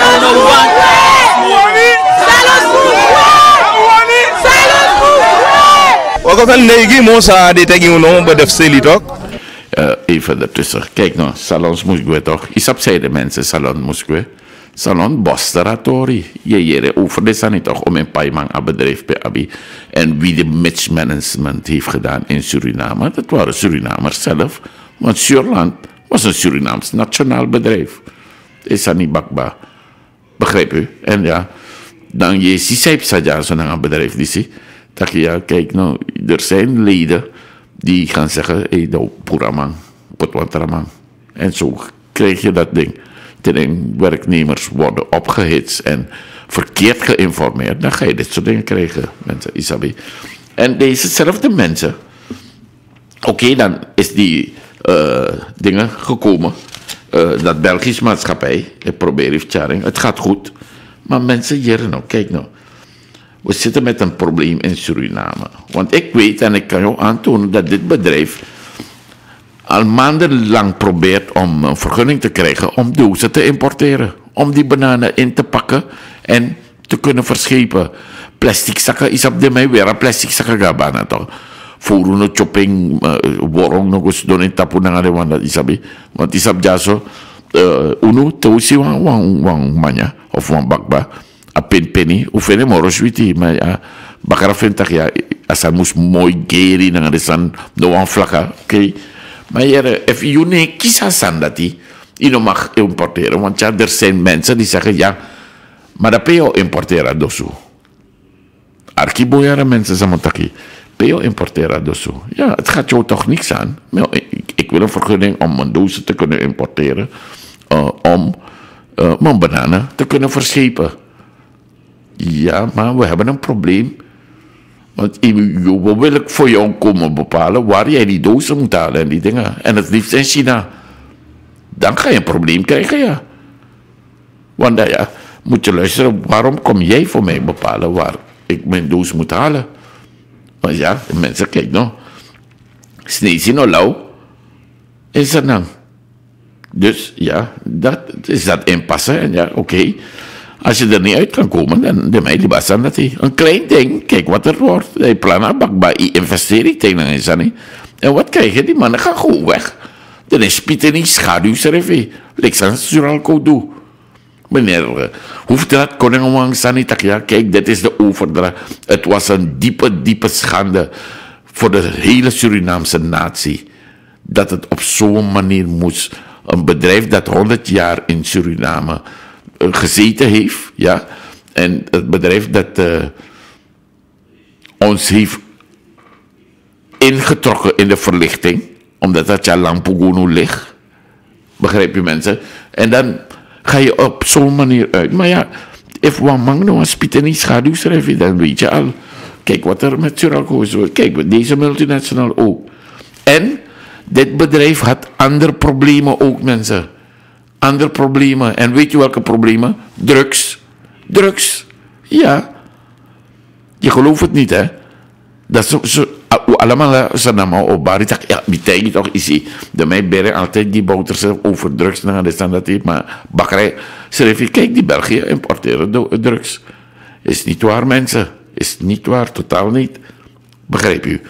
Speaker 15: Wat gaat een negi moza die tegen ons bij de facility toch?
Speaker 1: Uh, even ertussen. Kijk nou, salons Moesgwe toch? Isap zei de mensen salon Moesgwe. Salon Bosteratori. Je jere over de niet toch om een paaiman aan bedrijf bij Abi. En wie de matchmanagement heeft gedaan in Suriname, dat waren Surinamers zelf. Want Surland was een Surinaams nationaal bedrijf. Is dat niet bakbaar? Begrijp u? En ja, dan je ziet saja zo'n bedrijf die zie. Dat je ja, kijk nou, er zijn leden die gaan zeggen, hé, hey, nou, puraman, potwantaraman. En zo krijg je dat ding. Terwijl werknemers worden opgehitst en verkeerd geïnformeerd, dan ga je dit soort dingen krijgen, mensen, Isabi. En dezezelfde mensen, oké, okay, dan is die uh, dingen gekomen, uh, dat Belgisch maatschappij, ik probeer even charing, het gaat goed, maar mensen hier nou, kijk nou. We zitten met een probleem in Suriname. Want ik weet en ik kan jou aantonen dat dit bedrijf al maandenlang probeert om een vergunning te krijgen om dozen te importeren. Om die bananen in te pakken en te kunnen verschepen. Plastic zakken is op de mij weer een plastic zakken gabana toch. Voor een chopping, worong nog eens doen in tapu na de wanda isabi. Want isab jaso uno tousi wang wang wang manya of wang bakba. A pen penny, of een moros witi, maar ja, bakara vindt ja, als hij moest mooi geri, dan is dan no aan vlakka, oké. Maar ja, if you ne kies aan dat die, je mag importeren, want ja, er zijn mensen die zeggen ja, maar dat ben je importeren dosu. Arkiboyare mensen zijn taki, ben je importeren dosu. Ja, het gaat jou toch niks aan. Ik, ik wil een vergunning om mijn dozen te kunnen importeren, uh, om uh, mijn bananen te kunnen verschepen. Ja, maar we hebben een probleem. Want we willen voor jou komen bepalen waar jij die dozen moet halen en die dingen. En het liefst in China. Dan ga je een probleem krijgen, ja. Want uh, ja, moet je luisteren, waarom kom jij voor mij bepalen waar ik mijn doos moet halen? Want ja, de mensen, kijk nou. Sneezie nou lauw. Is er dan? Dus ja, dat is dat inpassen. En ja, oké. Okay. Als je er niet uit kan komen, dan de mij die baas aan dat hij. Een klein ding, kijk wat er wordt. Hij plannen bakbaar, investering tegen is dat niet. En wat krijg je? Die mannen gaan gewoon weg. Dan is Pieter niet schaduwservie. Lijkt aan Suralco doe. Meneer, hoeft dat koning omwang sanitaak? Ja, kijk, dit is de overdracht. Het was een diepe, diepe schande voor de hele Surinaamse natie. Dat het op zo'n manier moest. Een bedrijf dat honderd jaar in Suriname gezeten heeft, ja, en het bedrijf dat uh, ons heeft ingetrokken in de verlichting, omdat dat ja Lampugono ligt, begrijp je mensen, en dan ga je op zo'n manier uit, maar ja, if one man no spitten niet schaduwschrijven, dan weet je al, kijk wat er met Suralco is, kijk, deze multinational ook, en dit bedrijf had andere problemen ook, mensen. Andere problemen. En weet je welke problemen? Drugs. Drugs. Ja. Je gelooft het niet, hè? Dat is zo, allemaal ze namen op bar. Ik dacht, ja, die tijd toch is hij. De mij beren altijd die bouters over drugs. Nou, dat is dan dat hij. Maar bakkerij. Schreef je, kijk, die België importeren drugs. Is niet waar, mensen. Is niet waar, totaal niet. Begrijp u?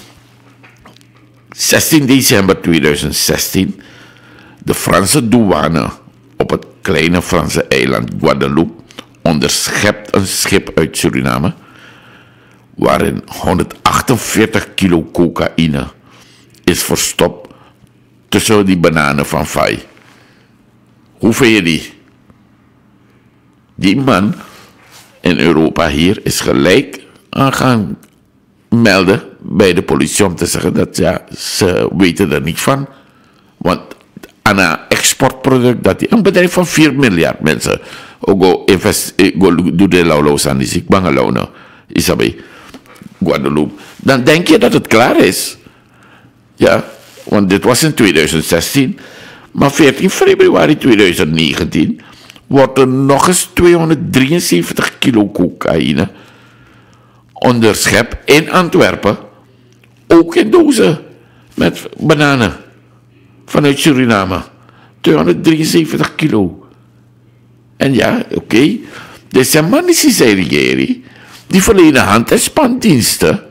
Speaker 1: zestien december tweeduizend zestien. De Franse douane op het kleine Franse eiland Guadeloupe onderschept een schip uit Suriname waarin honderdachtenveertig kilo cocaïne is verstopt tussen die bananen van Fai. Hoe vind je die? Die man in Europa hier is gelijk aan gaan melden bij de politie om te zeggen dat ja, ze weten er niet van. Want aan een exportproduct dat die een bedrijf van vier miljard mensen ook invest go doe de lauwloos aan die ziek bangelonen Isabi Guadeloupe, dan denk je dat het klaar is, ja, want dit was in tweeduizend zestien, maar veertien februari tweeduizend negentien wordt er nog eens tweehonderddrieënzeventig kilo cocaïne onderschept in Antwerpen, ook in dozen. met bananen vanuit Suriname. tweehonderddrieënzeventig kilo. En ja, oké. Okay. De Semanische regering, die verlenen hand- en spandiensten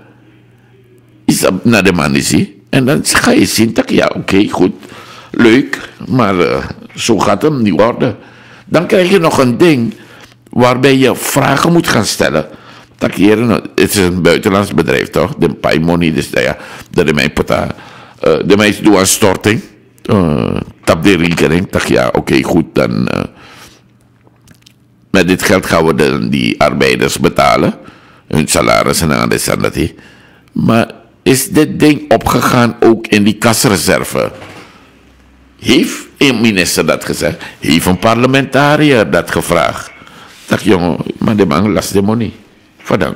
Speaker 1: is naar de Manisi. En dan ga je zien dat, ja, oké, okay, goed, leuk, maar uh, zo gaat het niet worden. Dan krijg je nog een ding waarbij je vragen moet gaan stellen. Dat hier, het is een buitenlands bedrijf, toch? De Paimoni, dus ja, de mijn pata, uh, de mensen doen een storting, uh, tap de rekening. Dat ja, oké, okay, goed, dan uh, met dit geld gaan we de, die arbeiders betalen, hun salaris en alles en dat. Maar is dit ding opgegaan ook in die kasreserve? Heeft een minister dat gezegd? Heeft een parlementariër dat gevraagd? Dacht jongen, maar de man last de money. Verdank.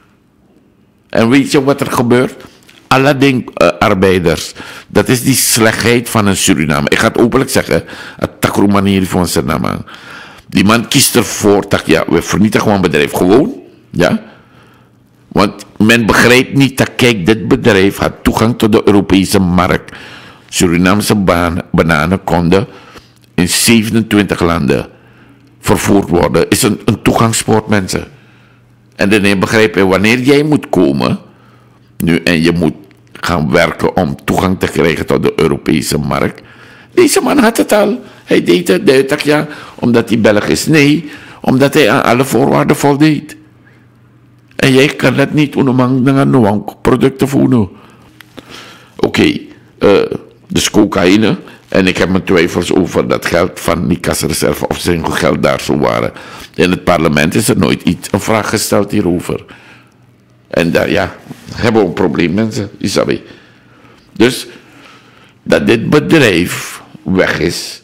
Speaker 1: En weet je wat er gebeurt? Alle ding, uh, arbeiders, dat is die slechtheid van een Suriname. Ik ga het openlijk zeggen, het takromanier van Suriname. Die man kiest ervoor, dat ja, we vernietigen gewoon een bedrijf. Gewoon, ja. Want men begrijpt niet dat, kijk, dit bedrijf had toegang tot de Europese markt. Surinaamse baan, bananen konden in zevenentwintig landen vervoerd worden. Is een, een toegangspoort, mensen. En dan begrijp je, wanneer jij moet komen, nu en je moet gaan werken om toegang te krijgen tot de Europese markt. Deze man had het al. Hij deed het duidelijk, ja, omdat hij Belg is. Nee, omdat hij aan alle voorwaarden voldeed. En jij kan dat niet onder producten voeren. Oké, okay, uh, dus cocaïne. En ik heb mijn twijfels over dat geld van die kasreserve, of zijn geld daar zo waren. In het parlement is er nooit iets, een vraag gesteld hierover. En daar, ja, hebben we een probleem, mensen. Isabi. Dus, dat dit bedrijf weg is.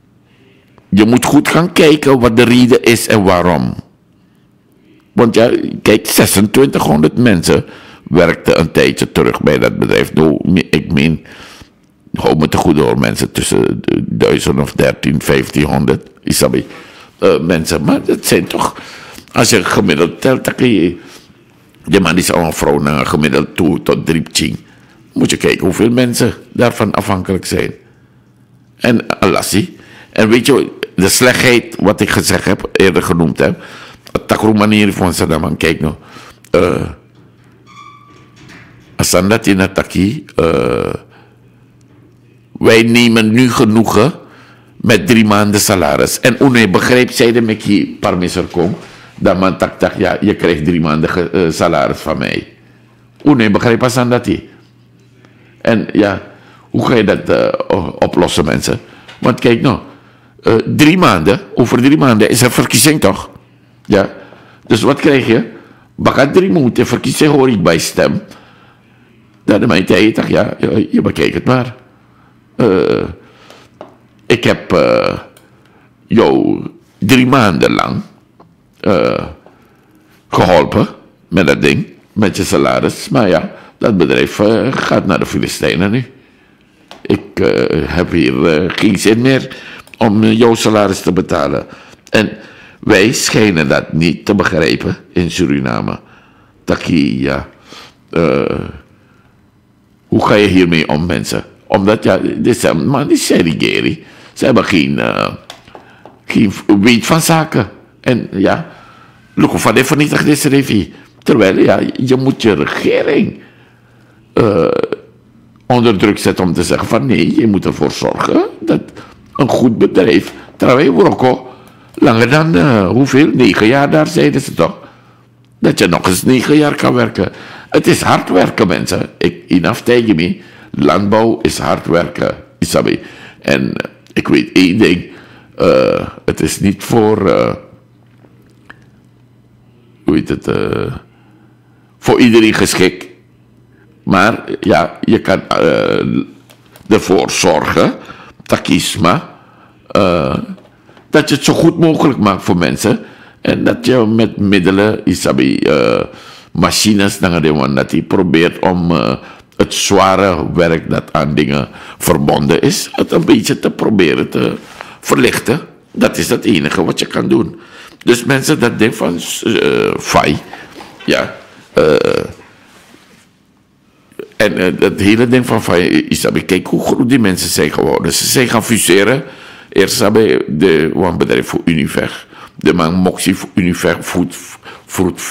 Speaker 1: Je moet goed gaan kijken wat de reden is en waarom. Want ja, kijk, zesentwintighonderd mensen werkten een tijdje terug bij dat bedrijf. Nou, ik meen, hou me te goed door, mensen tussen duizend of dertien, vijftienhonderd, isabi, uh, mensen. Maar dat zijn toch, als je gemiddeld telt, dan kun je, de man is al een vrouw naar gemiddeld toe tot drie tien. Moet je kijken hoeveel mensen daarvan afhankelijk zijn. En alassie. En weet je, de slechtheid, wat ik gezegd heb, eerder genoemd heb, het takromanier van Sadaman, kijk nou. Uh, Asandat in het taki, uh, wij nemen nu genoegen met drie maanden salaris. En hoe je begrijpt, zei de Mekkie parmeser kom, dat man tak tak, ja, je krijgt drie maanden uh, salaris van mij. Hoe je begrijpt, Asandat. En ja, hoe ga je dat uh, oplossen, mensen? Want kijk nou, uh, drie maanden, over drie maanden is er verkiezing toch? Ja, dus wat krijg je? Bakat drie moeten verkiezen, hoor ik bij stem. Dat de mijn tijd, ja, je, je bekijkt het maar. Uh, ik heb uh, jou drie maanden lang uh, geholpen met dat ding, met je salaris. Maar ja, dat bedrijf uh, gaat naar de Filistijnen nu. Ik uh, heb hier uh, geen zin meer om uh, jouw salaris te betalen. En wij schijnen dat niet te begrijpen in Suriname. Taki, ja. Uh, hoe ga je hiermee om, mensen? Omdat, ja, dit man, die serigeri. Ze hebben geen, uh, geen weet van zaken. En ja, look van de vernietigd is er even. Terwijl, ja, je moet je regering uh, onder druk zetten om te zeggen van nee, je moet ervoor zorgen dat een goed bedrijf, terwijl Morocco, langer dan, uh, hoeveel? Negen jaar daar, zeiden ze toch? Dat je nog eens negen jaar kan werken. Het is hard werken, mensen. Ik, enough tegen me. Landbouw is hard werken, Isabi. En uh, ik weet één ding. Uh, het is niet voor, uh, hoe heet het, uh, voor iedereen geschikt. Maar ja, je kan uh, ervoor zorgen, takisma, uh, dat je het zo goed mogelijk maakt voor mensen. En dat je met middelen, isabi, uh, machines, dat je probeert om uh, het zware werk dat aan dingen verbonden is, het een beetje te proberen te verlichten. Dat is het enige wat je kan doen. Dus mensen, dat ding van uh, F A I, ja, uh, En uh, het hele ding van Faye, Isabi, kijk hoe groot die mensen zijn geworden. Ze zijn gaan fuseren. Eerst hebben de een bedrijf voor Univer. De man Moxie voor Univer Fruit, fruit,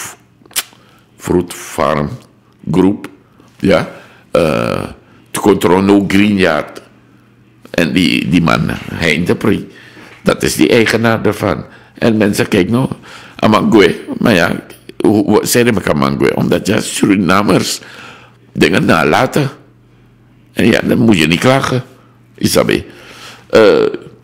Speaker 1: fruit Farm Group. Ja. Uh, te controleren Greenyard. En die, die man, Hein de Prix. Dat is die eigenaar daarvan. En mensen kijken nou, Amangwe. Maar ja, hoe zeiden we Amangwe? Omdat ja, Surinamers dingen nalaten. En ja, dan moet je niet klagen. Isabi. Uh,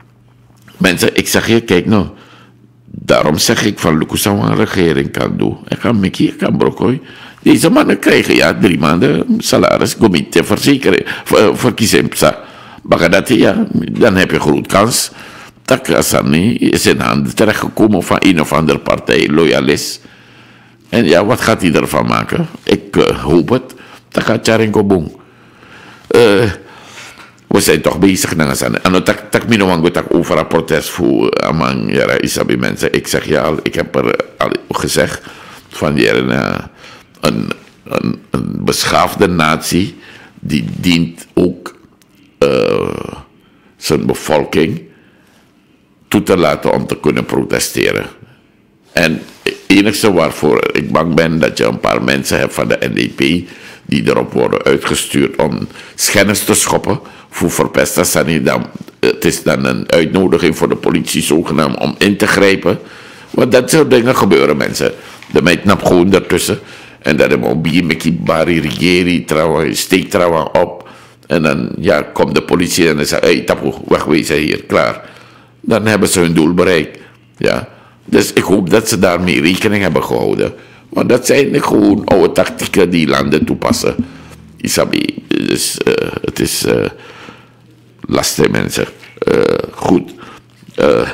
Speaker 1: mensen, ik zeg je, kijk nou. Daarom zeg ik van Lucas zou een regering kan doen. Ik kan Mickey, ik kan Brokoy. Deze mannen krijgen ja drie maanden salaris, comité verzekering, ver, verkiezingspsa. Maar dat ja, dan heb je groot kans. Dat Kassani is in handen terechtgekomen van een of andere partij, loyalist. En ja, wat gaat hij ervan maken? Ik uh, hoop het. Dat gaat Charinko Boom. Uh, we zijn toch bezig naar zijn. En dat tak mino wango tak over een protest voor amang jara isabi mensen. Ik zeg ja al, ik heb er al gezegd van jaren een, een, een beschaafde natie die dient ook uh, zijn bevolking toe te laten om te kunnen protesteren. En het enige waarvoor ik bang ben dat je een paar mensen hebt van de N D P die erop worden uitgestuurd om schennis te schoppen voor verpesters. Het is dan een uitnodiging voor de politie zogenaamd om in te grijpen. Want dat soort dingen gebeuren, mensen. De meid napt gewoon daartussen. En dat hem op je bari rigeri trouwen, steekt trouwen op. En dan ja, komt de politie en dan zegt, hé hey, tapu, wegwezen hier, klaar. Dan hebben ze hun doel bereikt. Ja. Dus ik hoop dat ze daarmee rekening hebben gehouden. Want dat zijn gewoon oude tactieken die landen toepassen. Isabi, dus uh, het is uh, lastig, mensen. Uh, goed. Uh,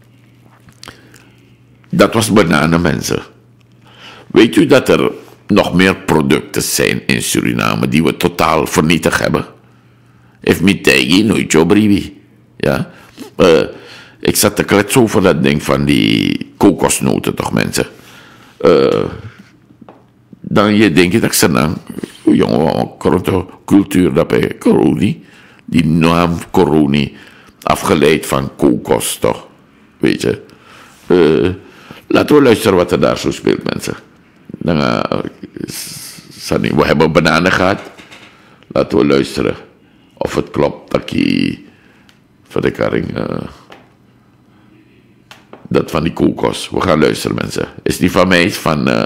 Speaker 1: dat was bananen, mensen. Weet u dat er nog meer producten zijn in Suriname die we totaal vernietigd hebben? Heeft Mitegi nooit jobriwi. Ja. Uh, ik zat te kletsen over dat ding van die kokosnoten, toch, mensen? Uh, dan je denk je dat ze dan, jongen, cultuur dat bij Coroni, die naam Coroni, afgeleid van kokos, toch? Weet je. Uh, laten we luisteren wat er daar zo speelt, mensen. Dan, uh, we hebben bananen gehad. Laten we luisteren of het klopt dat die verrekking, uh, dat van die kokos. We gaan luisteren, mensen. Is die van mij, van uh,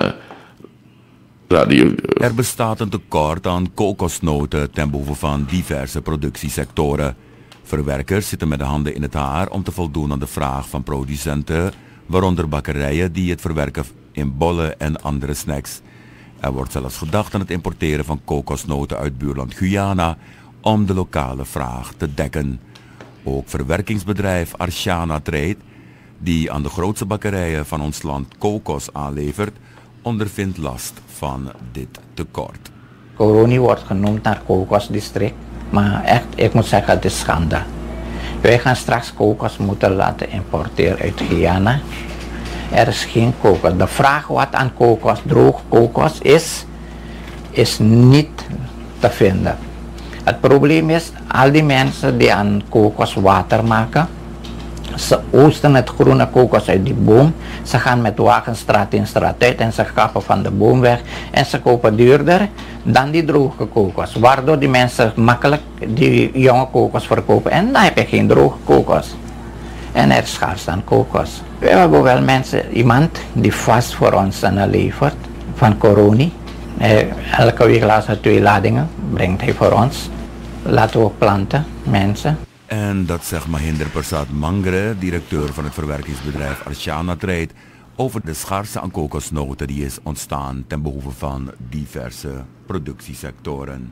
Speaker 1: radio?
Speaker 16: Er bestaat een tekort aan kokosnoten ten behoeve van diverse productiesectoren. Verwerkers zitten met de handen in het haar om te voldoen aan de vraag van producenten, waaronder bakkerijen die het verwerken in bollen en andere snacks. Er wordt zelfs gedacht aan het importeren van kokosnoten uit buurland Guyana om de lokale vraag te dekken. Ook verwerkingsbedrijf Arshana Trade, die aan de grootste bakkerijen van ons land kokos aanlevert, ondervindt last van dit tekort.
Speaker 17: Coroni wordt genoemd naar kokosdistrict, maar echt, ik moet zeggen, het is schande. Wij gaan straks kokos moeten laten importeren uit Guyana. Er is geen kokos. De vraag wat aan kokos, droog kokos is, is niet te vinden. Het probleem is, al die mensen die aan kokos water maken, ze oosten het groene kokos uit die boom. Ze gaan met wagens straat in straat uit en ze kappen van de boom weg. En ze kopen duurder dan die droge kokos. Waardoor die mensen makkelijk die jonge kokos verkopen. En dan heb je geen droge kokos. En er is schaars aan kokos. We hebben wel mensen, iemand die vast voor ons levert van Coroni. Eh, elke week laatst twee ladingen brengt hij voor ons. Laten we planten, mensen.
Speaker 16: En dat zegt Mahinder Persat Mangre, directeur van het verwerkingsbedrijf Arshana Trade, over de schaarste aan kokosnoten die is ontstaan ten behoeve van diverse productiesectoren.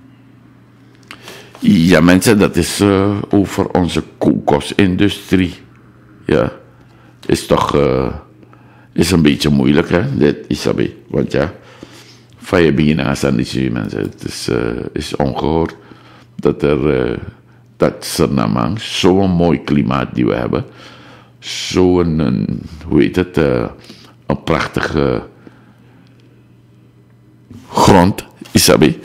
Speaker 1: Ja, mensen, dat is uh, over onze kokosindustrie. Ja, is toch uh, is een beetje moeilijk, hè? Dit is dat, want ja, van je bina's aan die mensen, het is, uh, is ongehoord dat er uh, dat Suriname, zo'n mooi klimaat die we hebben, zo'n, een, hoe heet het, uh, een prachtige grond, Isabi,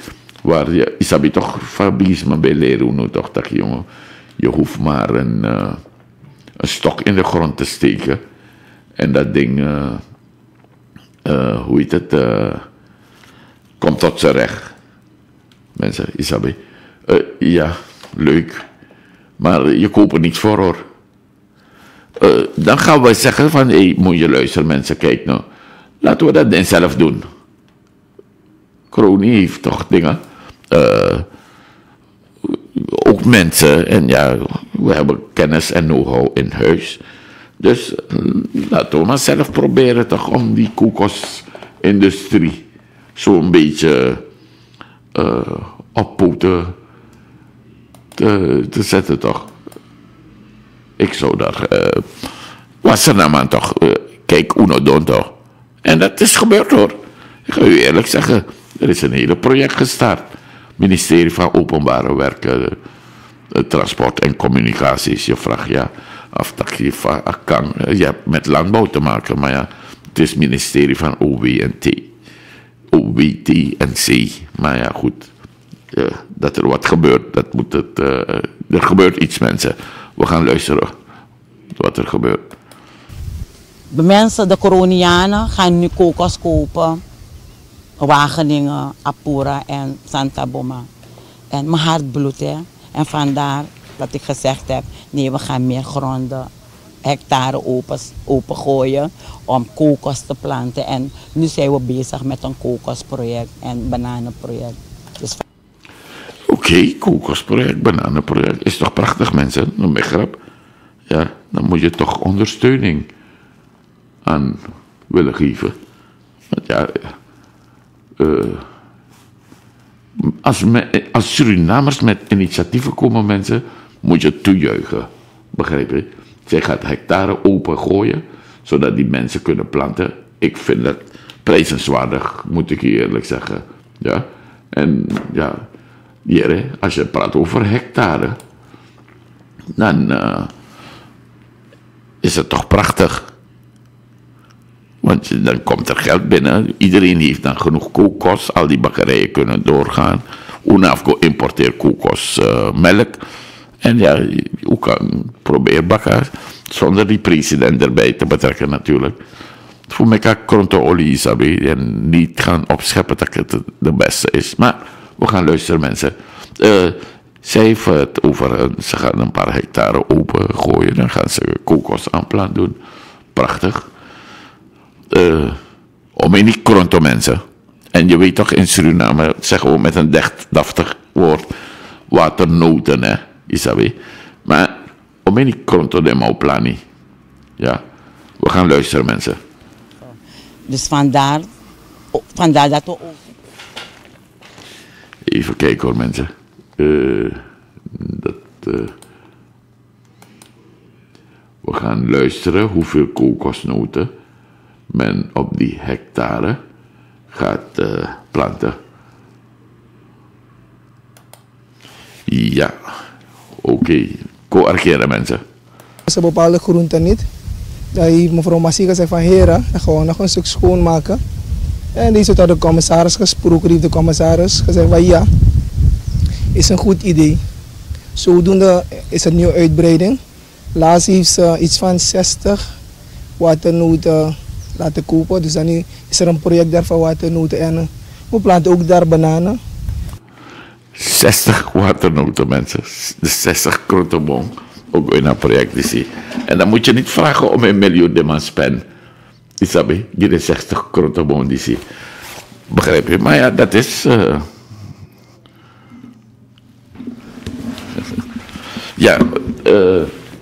Speaker 1: waar je, isabi toch, fabies me bij leren, nu toch, dat jongen, je hoeft maar een, uh, een stok in de grond te steken en dat ding, uh, uh, hoe heet het, uh, komt tot zijn recht. Mensen, isabi. Uh, ja, leuk. Maar je koopt er niets voor, hoor. Uh, dan gaan we zeggen van, hé, hey, moet je luisteren, mensen, kijk nou. Laten we dat dan zelf doen. Kronie heeft toch dingen. Uh, ook mensen, en ja, we hebben kennis en know-how in huis. Dus laten we maar zelf proberen toch om die kokosindustrie zo'n beetje uh, op poten te, te zetten, toch. Ik zou daar, uh, was er nou maar toch, uh, kijk, uno don toch. En dat is gebeurd, hoor. Ik ga u eerlijk zeggen, er is een hele project gestart. Ministerie van Openbare Werken, uh, Transport en Communicaties. Je vraagt, ja, of dat je kan, je hebt met landbouw te maken, maar ja, het is ministerie van O W en T. O W T en C. Maar ja, goed, uh, dat er wat gebeurt, dat moet het, uh, er gebeurt iets, mensen. We gaan luisteren wat er gebeurt.
Speaker 18: De mensen, de Coronianen, gaan nu kokos kopen. Wageningen, Apura en Santa Boma. En mijn hart bloedt, hè. En vandaar dat ik gezegd heb, nee, we gaan meer gronden, hectare open, opengooien om kokos te planten. En nu zijn we bezig met een kokosproject en bananenproject. Dus...
Speaker 1: Oké, okay, kokosproject, bananenproject, is toch prachtig, mensen? Een begrip. Ja, dan moet je toch ondersteuning aan willen geven. Want ja, uh, als, me, als Surinamers met initiatieven komen, mensen, moet je toejuichen. Begrijp je? Zij gaat hectare open gooien, zodat die mensen kunnen planten. Ik vind dat prijzenswaardig, moet ik je eerlijk zeggen. Ja, en ja, hier, als je praat over hectare, dan uh, is het toch prachtig. Want dan komt er geld binnen. Iedereen heeft dan genoeg kokos. Al die bakkerijen kunnen doorgaan. UNAFCO importeert kokosmelk. Uh, en ja, je kan proberen bakken. Zonder die president erbij te betrekken natuurlijk. Voor mij kan krontolie isabi. En niet gaan opscheppen dat het de beste is. Maar we gaan luisteren, mensen. Uh, zij heeft het over, ze gaan een paar hectare open gooien. Dan gaan ze kokos aanplant doen. Prachtig. Uh, om in die kronto, mensen. En je weet toch, in Suriname zeggen we met een deftig woord waternoten, hè, isabi. Maar om in die kronto de mau plani. Ja, we gaan luisteren, mensen.
Speaker 18: Dus vandaar, vandaar dat we ook.
Speaker 1: Even kijken, hoor, mensen. Uh, dat, uh, we gaan luisteren hoeveel kokosnoten men op die hectare gaat uh, planten. Ja, oké. Okay. Coarcheren, mensen.
Speaker 19: Ze bepaalde groenten niet. Dat heeft mevrouw Massiga zei van heren, dan gaan we nog een stuk schoonmaken. En die is tot de commissaris gesproken, heeft de commissaris gezegd van ja, is een goed idee. Zodoende is het nu uitbreiding. Laatst heeft ze iets van zestig waternoten laten kopen. Dus dan is er een project daar van waternoten en we planten ook daar bananen.
Speaker 1: zestig waternoten, mensen. De zestig krontenboom. Ook in een project is die. En dan moet je niet vragen om een miljoen de man spend. Isabi, die de zestig krontenboom die zie. Begrijp je? Maar ja, dat is... Uh... ja, uh...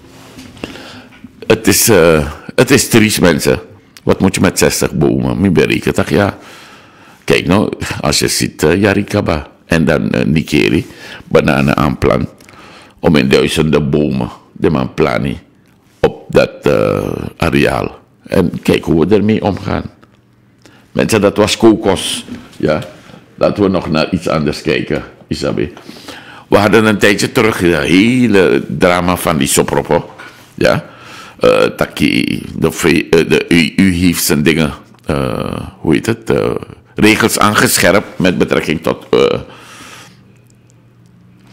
Speaker 1: het is... Uh... Het is triest, mensen. Wat moet je met zestig bomen? Mijn bereken, toch ja. Kijk nou, als je ziet uh, Yarikaba en dan uh, Nikeri, bananen aanplant, om in duizenden bomen, de man plani, op dat uh, areaal. En kijk hoe we ermee omgaan. Mensen, dat was kokos. Ja, laten we nog naar iets anders kijken, Isabi. We hadden een tijdje terug het hele drama van die sopropo. Ja. Uh, Taki, de, de E U heeft zijn dingen, uh, hoe heet het, uh, regels aangescherpt met betrekking tot uh,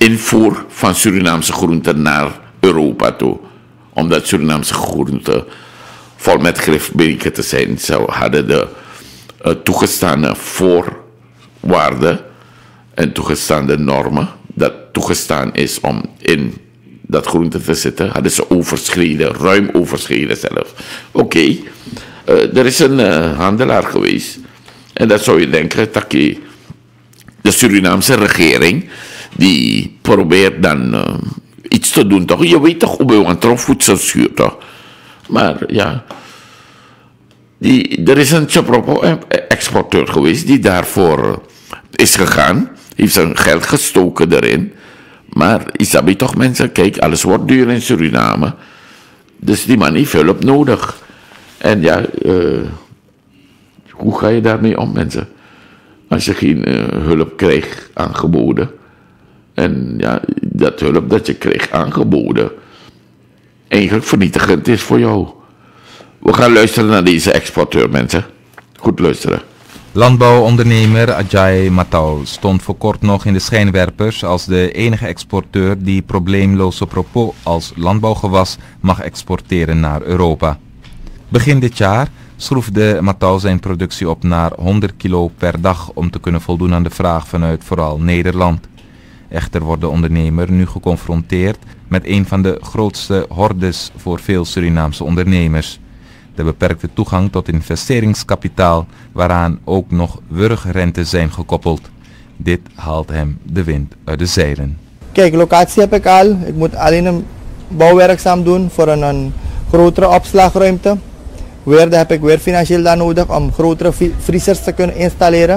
Speaker 1: invoer van Surinaamse groenten naar Europa toe. Omdat Surinaamse groenten vol met gif bleken te zijn, zo hadden de uh, toegestane voorwaarden en toegestaande normen dat toegestaan is om in dat groente te zitten, hadden ze overschreden, ruim overschreden zelf. Oké, okay. uh, er is een uh, handelaar geweest en dat zou je denken dat de Surinaamse regering die probeert dan uh, iets te doen, toch? Je weet toch hoe we een tromvoedselzuur, toch? Maar ja, die, er is een Chapropo-exporteur geweest die daarvoor is gegaan, heeft zijn geld gestoken erin. Maar Isabi toch mensen, kijk, alles wordt duur in Suriname. Dus die man heeft hulp nodig. En ja, uh, hoe ga je daarmee om, mensen? Als je geen uh, hulp krijgt aangeboden. En ja, dat hulp dat je krijgt aangeboden eigenlijk vernietigend is voor jou. We gaan luisteren naar deze exporteur, mensen. Goed luisteren.
Speaker 20: Landbouwondernemer Ajay Matau stond voor kort nog in de schijnwerpers als de enige exporteur die probleemloos Sopropo als landbouwgewas mag exporteren naar Europa. Begin dit jaar schroefde Matau zijn productie op naar honderd kilo per dag om te kunnen voldoen aan de vraag vanuit vooral Nederland. Echter wordt de ondernemer nu geconfronteerd met een van de grootste hordes voor veel Surinaamse ondernemers. De beperkte toegang tot investeringskapitaal, waaraan ook nog wurgrenten zijn gekoppeld. Dit haalt hem de wind uit de zeilen.
Speaker 21: Kijk, locatie heb ik al. Ik moet alleen een bouwwerkzaam doen voor een, een grotere opslagruimte. Weer heb ik weer financieel dan nodig om grotere vriezers te kunnen installeren,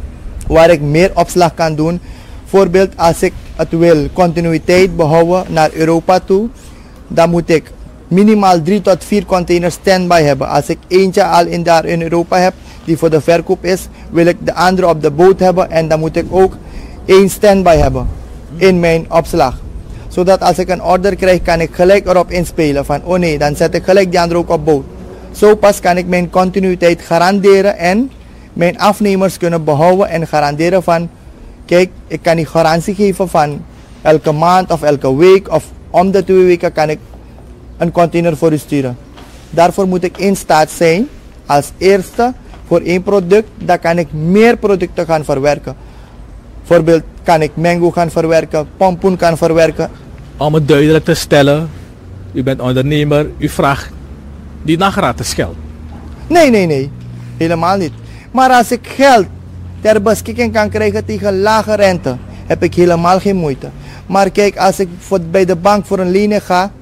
Speaker 21: waar ik meer opslag kan doen. Bijvoorbeeld als ik het wil continuïteit behouden naar Europa toe, dan moet ik minimaal drie tot vier containers standby hebben. Als ik eentje al in daar in Europa heb die voor de verkoop is, wil ik de andere op de boot hebben en dan moet ik ook één standby hebben in mijn opslag. Zodat als ik een order krijg, kan ik gelijk erop inspelen van oh nee, dan zet ik gelijk die andere ook op boot. Zo pas kan ik mijn continuïteit garanderen en mijn afnemers kunnen behouden en garanderen van kijk, ik kan die garantie geven van elke maand of elke week of om de twee weken kan ik een container voor u sturen. Daarvoor moet ik in staat zijn als eerste voor één product, dan kan ik meer producten gaan verwerken. Bijvoorbeeld kan ik mango gaan verwerken, pompoen gaan verwerken.
Speaker 22: Om het duidelijk te stellen, u bent ondernemer, u vraagt niet naar gratis geld.
Speaker 21: Nee, nee, nee, helemaal niet. Maar als ik geld ter beschikking kan krijgen tegen lage rente, heb ik helemaal geen moeite. Maar kijk, als ik voor, bij de bank voor een lening ga,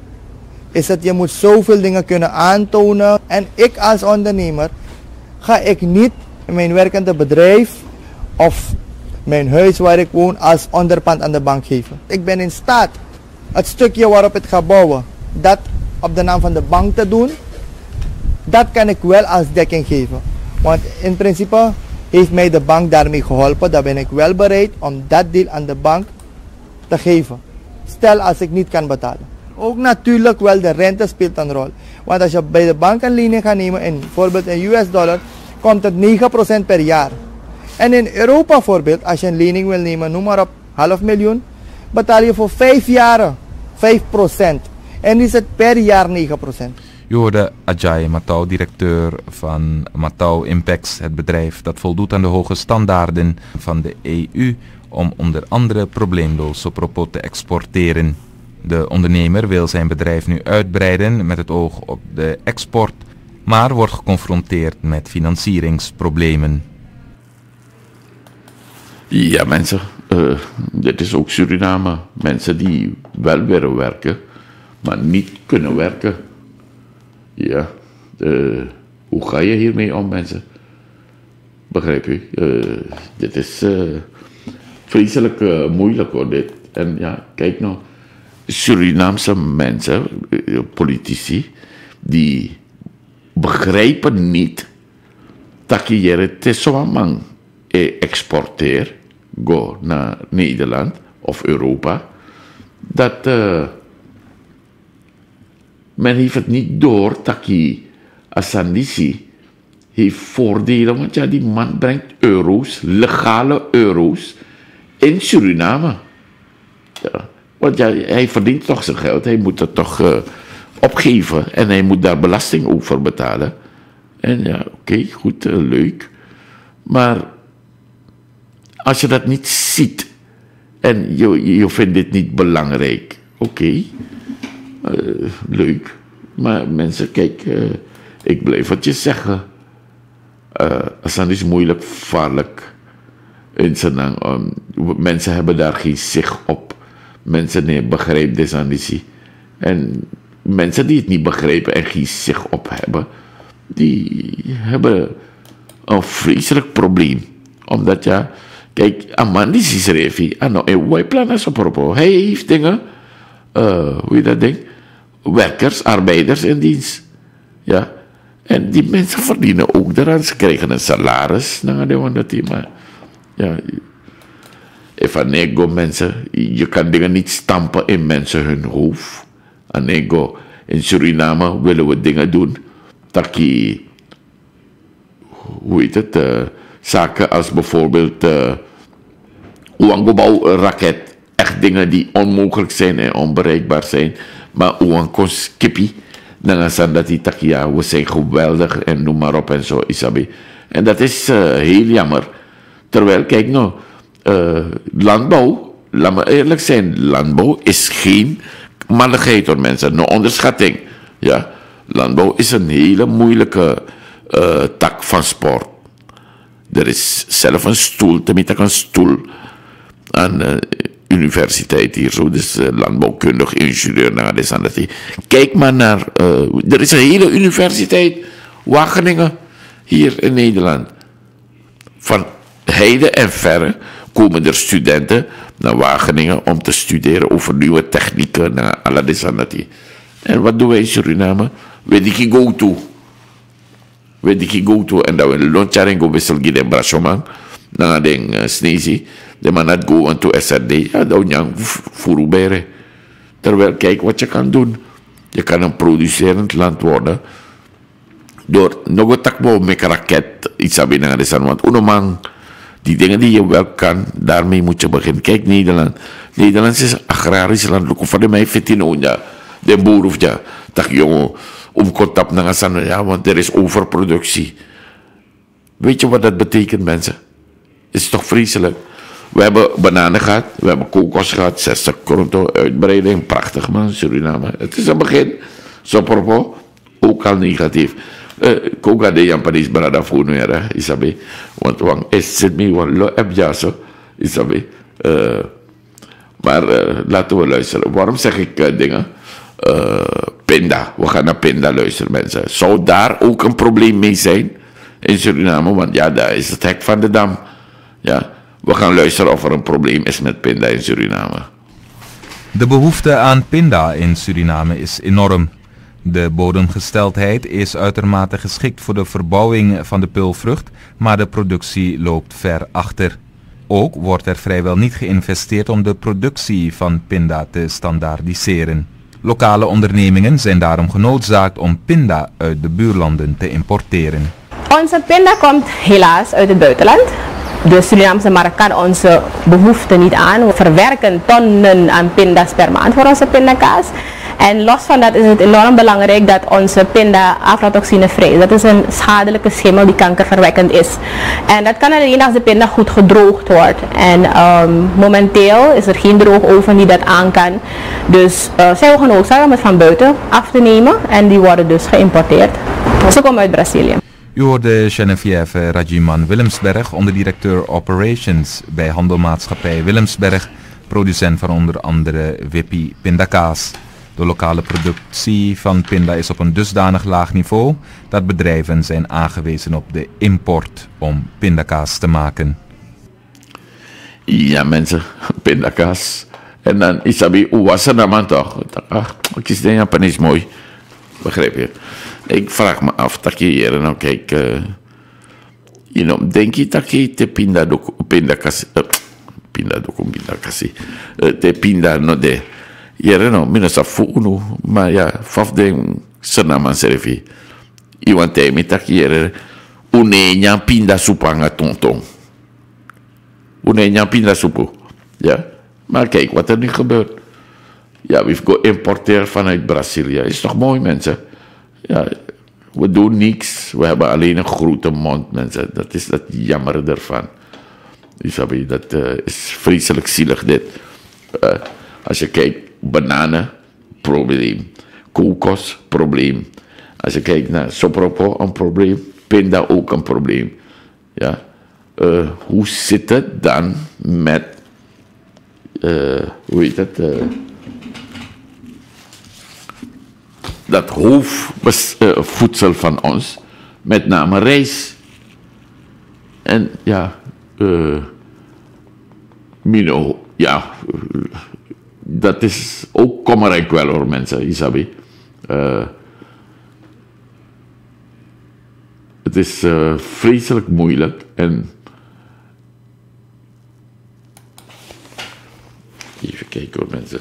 Speaker 21: is het je moet zoveel dingen kunnen aantonen. En ik als ondernemer ga ik niet mijn werkende bedrijf of mijn huis waar ik woon als onderpand aan de bank geven. Ik ben in staat het stukje waarop ik ga bouwen, dat op de naam van de bank te doen, dat kan ik wel als dekking geven. Want in principe heeft mij de bank daarmee geholpen, dan ben ik wel bereid om dat deel aan de bank te geven. Stel als ik niet kan betalen. Ook natuurlijk wel de rente speelt een rol. Want als je bij de bank een lening gaat nemen, in, bijvoorbeeld in U S dollar, komt het negen procent per jaar. En in Europa bijvoorbeeld, als je een lening wil nemen, noem maar op half miljoen, betaal je voor vijf jaren vijf procent. En is het per jaar negen procent.
Speaker 20: Je hoorde Ajay Matau, directeur van Matau Impex, het bedrijf dat voldoet aan de hoge standaarden van de E U om onder andere probleemloos Sopropo te exporteren. De ondernemer wil zijn bedrijf nu uitbreiden met het oog op de export, maar wordt geconfronteerd met financieringsproblemen.
Speaker 1: Ja mensen, uh, dit is ook Suriname. Mensen die wel willen werken, maar niet kunnen werken. Ja, uh, hoe ga je hiermee om, mensen? Begrijp u? Uh, dit is uh, vreselijk uh, moeilijk hoor, dit. En ja, kijk nou, Surinaamse mensen, uh, politici, die begrijpen niet dat je het zo'n exporteer, go naar Nederland of Europa, dat uh, men heeft het niet door dat je Asandisi heeft voordelen, want ja, die man brengt euro's, legale euro's in Suriname. Ja. Want ja, hij verdient toch zijn geld. Hij moet het toch uh, opgeven. En hij moet daar belasting over betalen. En ja, oké, okay, goed, uh, leuk. Maar als je dat niet ziet en je, je vindt dit niet belangrijk, oké, okay, uh, leuk. Maar mensen, kijk, uh, ik blijf het je zeggen. Uh, het is moeilijk, vaarlijk. In zijn, um, mensen hebben daar geen zicht op. Mensen nee, begrijpen dit aan die. En mensen die het niet begrijpen en geen zicht op hebben, die hebben een vreselijk probleem. Omdat ja, kijk, Amandi Sisrevi, ano, en wij plannen zo propos. Hij heeft dingen, uh, hoe je dat denkt, werkers, arbeiders in dienst. Ja. En die mensen verdienen ook eraan. Ze krijgen een salaris. Nou, dat die, maar ja, even nego mensen, je kan dingen niet stampen in mensen hun hoofd. Anego, in Suriname willen we dingen doen. Taki, hoe heet het, uh, zaken als bijvoorbeeld uh, Oangobouw raket. Echt dingen die onmogelijk zijn en onbereikbaar zijn. Maar Oangkos kippie. Dan zijn dat die taki, ja, we zijn geweldig en noem maar op en zo, Isabi. En dat is uh, heel jammer. Terwijl, kijk nou, uh, landbouw, laat me eerlijk zijn, landbouw is geen malligheid door mensen, no onderschatting. Ja, landbouw is een hele moeilijke uh, tak van sport. Er is zelf een stoel, tenminste een stoel aan de universiteit hier zo, dus uh, landbouwkundig ingenieur naar dit en dat. Kijk maar naar, uh, er is een hele universiteit, Wageningen, hier in Nederland. Van heide en verre komen er studenten naar Wageningen om te studeren over nieuwe technieken naar Aladesanati. En wat doen wij in Suriname? We die go to. We die go to en dan we lontjaren go wissel gide brasoman na den uh, snezi. De man had go aan to S R D. Ja, dan jang furubere. Terwijl kijk wat je kan doen. Je kan een producerend land worden door nog een takbo met een raket iets hebben naar de zon. Want unomang die dingen die je wel kan, daarmee moet je beginnen. Kijk, Nederland. Nederland is een agrarisch land. Look voor de mij fitino, ja. De boer of ja. Tak jongen, om contact naar zon, ja, want er is overproductie. Weet je wat dat betekent, mensen? Het is toch vreselijk. We hebben bananen gehad, we hebben kokos gehad, zestig konto, uitbreiding, prachtig man, Suriname. Het is een begin. Zo propos, ook al negatief. Koga de Japanese brada fono era, isabi. Want wang is me wan lo heb ja zo, isabi. Maar uh, laten we luisteren. Waarom zeg ik uh, dingen? Uh, Pinda, we gaan naar Pinda luisteren, mensen. Zou daar ook een probleem mee zijn in Suriname? Want ja, daar is het hek van de dam. Ja, we gaan luisteren of er een probleem is met Pinda in Suriname.
Speaker 20: De behoefte aan pinda in Suriname is enorm. De bodemgesteldheid is uitermate geschikt voor de verbouwing van de peulvrucht, maar de productie loopt ver achter. Ook wordt er vrijwel niet geïnvesteerd om de productie van pinda te standaardiseren. Lokale ondernemingen zijn daarom genoodzaakt om pinda uit de buurlanden te importeren.
Speaker 2: Onze pinda komt helaas uit het buitenland. De Surinaamse markt kan onze behoeften niet aan. We verwerken tonnen aan pinda's per maand voor onze pindakaas. En los van dat is het enorm belangrijk dat onze pinda aflatoxinevrij is. Dat is een schadelijke schimmel die kankerverwekkend is. En dat kan alleen als de pinda goed gedroogd wordt. En um, momenteel is er geen droogoven die dat aan kan. Dus uh, zijn we genoodzaakt om het van buiten af te nemen. En die worden dus geïmporteerd. Ze komen uit Brazilië.
Speaker 20: U hoorde Geneviève Rajiman Willemsberg, onderdirecteur Operations bij Handelmaatschappij Willemsberg, producent van onder andere Wippie pindakaas. De lokale productie van pinda is op een dusdanig laag niveau dat bedrijven zijn aangewezen op de import om pindakaas te maken.
Speaker 1: Ja mensen, pindakaas. En dan Isabi, hoe was er dan toch? Ach, ik is de Japanees mooi. Begrijp je? Ik vraag me af, dat je hier, nou kijk, uh, you know, denk je dat je te pinda doku, pindakaas, uh, pinda doku, pindakaas, uh, te pinda no de, hier nou, minus af uno, maar ja, faf de senaman servi, iwan te me dat je hier, unenya pinda supanga tontong, unenya pinda supu, ja, Maar kijk wat er nu gebeurt. Ja, we geïmporteerd vanuit Brazilië. Is toch mooi, mensen? Ja, we doen niks. We hebben alleen een grote mond, mensen. Dat is het jammer ervan. Isabi, dat uh, is vreselijk zielig, dit. Uh, als je kijkt, bananen, probleem. Kokos, probleem. Als je kijkt naar sopropo, een probleem. Pinda ook een probleem. Ja. Uh, hoe zit het dan met, uh, hoe heet het, uh, dat hoofdvoedsel uh, van ons, met name rijst. En ja, uh, Mino, ja, uh, dat is ook kommerrijk wel hoor mensen, Isabi. Uh, het is uh, vreselijk moeilijk en even kijken hoor mensen.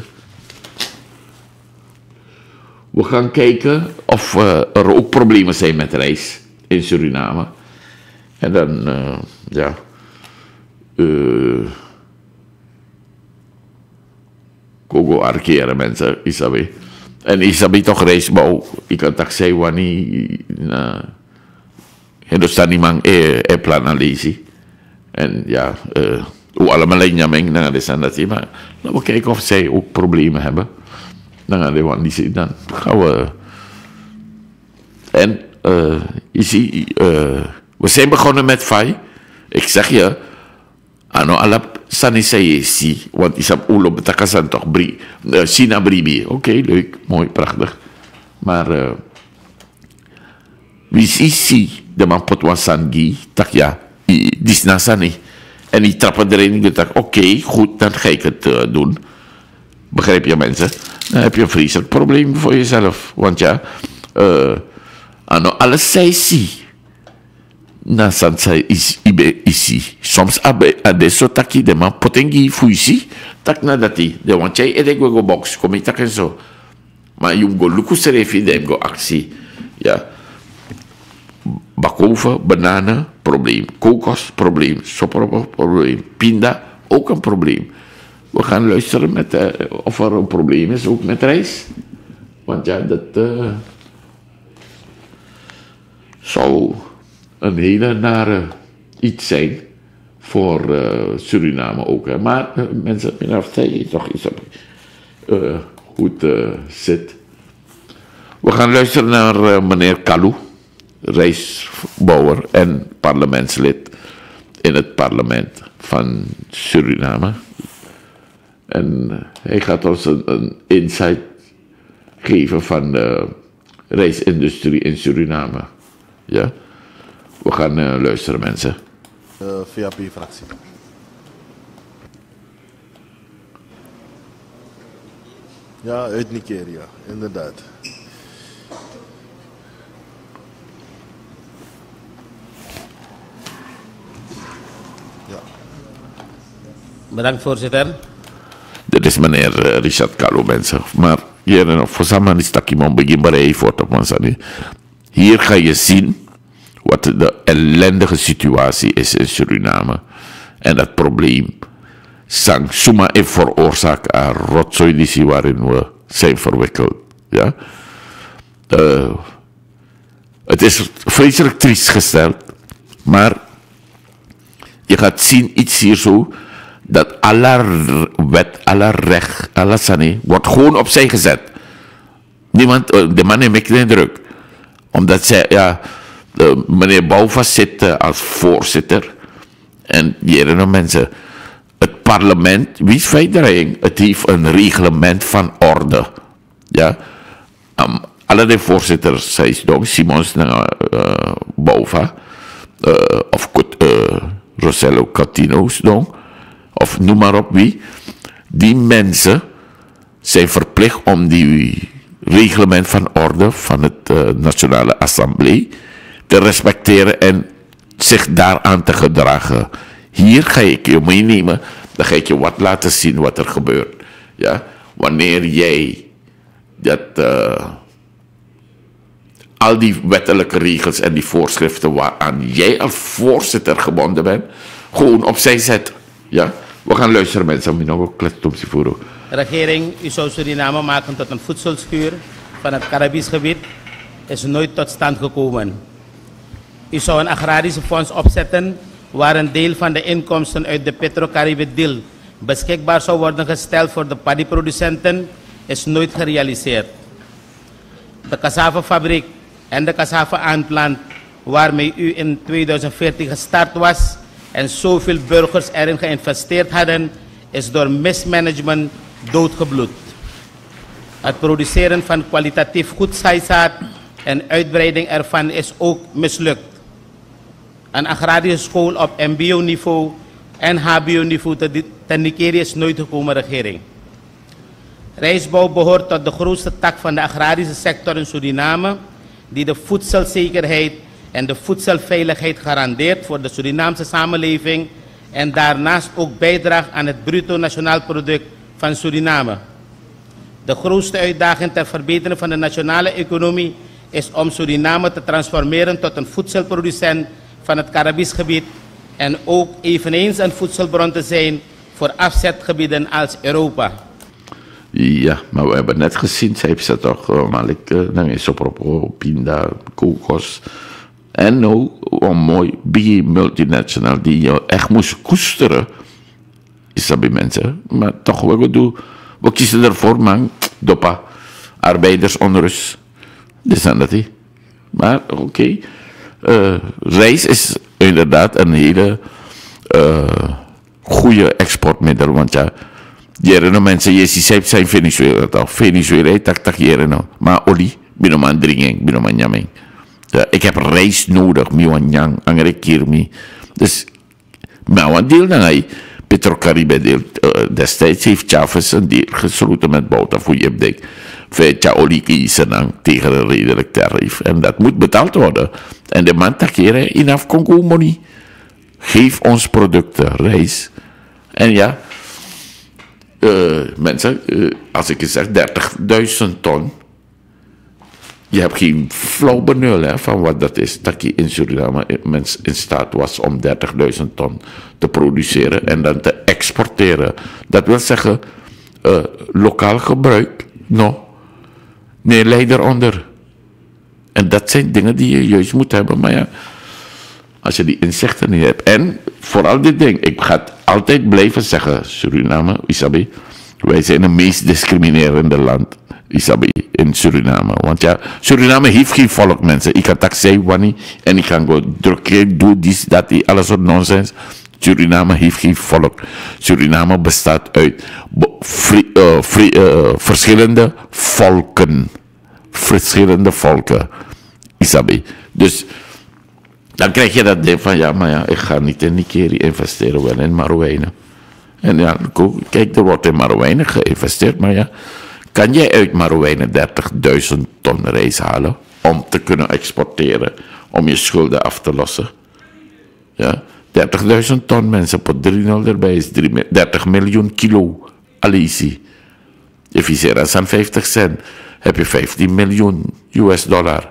Speaker 1: We gaan kijken of uh, er ook problemen zijn met rijst in Suriname. En dan, uh, ja, uh, Kogo arkeren mensen, Isabi. En Isabi toch rijstbouw. Ik kan toch zeggen wanneer uh, Hindustani mang e, e plan analyse. En ja, uh, hoe allemaal in Jameng, dan is dat dat. Maar laten we kijken of zij ook problemen hebben. Dan gaan we, dan gaan we. En uh, je ziet, uh, we zijn begonnen met F A I. Ik zeg je, ano alap sanisayesi, want isap ulo betakasan toch bri, uh, China bribi. Oké, okay, leuk, mooi, prachtig. Maar uh, wie zie de man potwasan gi, tak ja, disnasani. En die trappen erin en dacht, oké, okay, goed, dan ga ik het uh, doen. Begrijp je mensen? Dan heb je een vreselijk probleem voor jezelf. Want ja, uh, ano, alles zij zie. Na sansa is ibe isi. Soms abe adesso taki de man potengi fuisi. Tak na dati. De want jij edek go box. Kom ik tak en zo. Maar je go luku serefi de go actie. Ja. Bakoven, bananen, probleem. Kokos, probleem. Sopropo, probleem. Pinda, ook een probleem. We gaan luisteren met, uh, of er een probleem is, ook met rijst. Want ja, dat uh, zou een hele nare iets zijn voor uh, Suriname ook. Hè. Maar uh, mensen, mijn afzij toch iets op uh, hoe het uh, zit. We gaan luisteren naar uh, meneer Kalu, rijstbouwer en parlementslid in het parlement van Suriname. En hij gaat ons een, een insight geven van de rijstindustrie in Suriname. Ja? We gaan uh, luisteren, mensen.
Speaker 5: Uh, V A P-fractie. Ja, uit Nigeria, inderdaad. Ja.
Speaker 6: Bedankt, voorzitter.
Speaker 1: Dit is meneer uh, Richard Kalu, mensen. Maar hier, voor samen is dat iemand begin bij voor te hier ga je zien wat de ellendige situatie is in Suriname. En dat probleem. Sang suma en veroorzaakt aan rotzooi waarin we zijn verwikkeld. Ja? Uh, het is vreselijk triest gesteld. Maar je gaat zien iets hier zo. Dat alle wet, alle recht, alle sani wordt gewoon opzij gezet. Niemand, de man heeft geen druk. Omdat zij, ja, de, meneer Bouwvast zit uh, als voorzitter. En die andere mensen. Het parlement, wie is feitelijk? Het heeft een reglement van orde. Ja. Um, alle de voorzitters zijn dan Simons uh, uh, Bouwvast. Uh, of uh, Rosello Catino's dan. Of noem maar op wie. Die mensen zijn verplicht om die reglement van orde van het uh, Nationale Assemblée te respecteren en zich daaraan te gedragen. Hier ga ik je meenemen, dan ga ik je wat laten zien wat er gebeurt. Ja? Wanneer jij dat, uh, al die wettelijke regels en die voorschriften waaraan jij als voorzitter gebonden bent, gewoon opzij zet. Ja? We gaan luisteren mensen, om nog een kletstom te voeren.
Speaker 6: Regering, u zou Suriname maken tot een voedselschuur van het Caribisch gebied, is nooit tot stand gekomen. U zou een agrarische fonds opzetten waar een deel van de inkomsten uit de Petro-Caribe deal beschikbaar zou worden gesteld voor de paddyproducenten, is nooit gerealiseerd. De cassavafabriek en de cassava-aanplant waarmee u in tweeduizend veertien gestart was en zoveel burgers erin geïnvesteerd hadden, is door mismanagement doodgebloed. Het produceren van kwalitatief goed zaaizaad en uitbreiding ervan is ook mislukt. Een agrarische school op M B O-niveau en H B O-niveau te, te Nigeria is nooit gekomen, regering. Rijstbouw behoort tot de grootste tak van de agrarische sector in Suriname, die de voedselzekerheid en de voedselveiligheid garandeert voor de Surinaamse samenleving en daarnaast ook bijdraagt aan het bruto nationaal product van Suriname. De grootste uitdaging ter verbetering van de nationale economie is om Suriname te transformeren tot een voedselproducent van het Caribisch gebied en ook eveneens een voedselbron te zijn voor afzetgebieden als Europa.
Speaker 1: Ja, maar we hebben net gezien, ze heeft ze toch, uh, Malik, uh, dan is op pinda, kokos. En nou, een mooi big multinational die je echt moest koesteren. Is dat bij mensen. Maar toch, we doen, we kiezen ervoor, man. Dopa, arbeidersonrust. Dus aan dat hij. Maar oké. Okay. Uh, rijst is inderdaad een hele uh, goede exportmiddel. Want ja, jaren mensen, je ziet zijn Venezuela toch. Venezuela, tak tak jaren. Maar olie, binnen man dringing, binnen man jamming. Uh, ik heb rijst nodig, miwanyang, angere kirmi. Dus, maar wat deel dan hij? Petro-Caribe deel. Uh, destijds heeft Chavez een deel gesloten met Bouta voor je dik. Vetja olie kiezen dan tegen een redelijk tarief. En dat moet betaald worden. En de man takeren in af Congo money. Geef ons producten, rijst. En ja, uh, mensen, uh, als ik je zeg dertigduizend ton. Je hebt geen flauw benul hè, van wat dat is. Dat je in Suriname mens in staat was om dertigduizend ton te produceren en dan te exporteren. Dat wil zeggen, uh, lokaal gebruik, no. Nee, leid eronder. En dat zijn dingen die je juist moet hebben. Maar ja, als je die inzichten niet hebt. En vooral dit ding, ik ga het altijd blijven zeggen, Suriname, Isabi, wij zijn het meest discriminerende land. Isabi, in Suriname. Want ja, Suriname heeft geen volk, mensen. Ik kan tak zeggen, wanneer, en ik kan gewoon drukken, doe dit, dat, die, alles soort nonsens. Suriname heeft geen volk. Suriname bestaat uit free, uh, free, uh, verschillende volken. Verschillende volken. Isabi. Dus dan krijg je dat ding van, ja, maar ja, ik ga niet in Nigeria investeren, wel in Marowijnen. En ja, kijk, er wordt in Marowijnen geïnvesteerd, maar ja, kan jij uit Marowijnen dertigduizend ton rijst halen om te kunnen exporteren, om je schulden af te lossen? Ja, dertigduizend ton, mensen, op drie nul erbij is dertig miljoen kilo. Alici. If je zegt aan vijftig cent, heb je vijftien miljoen U S dollar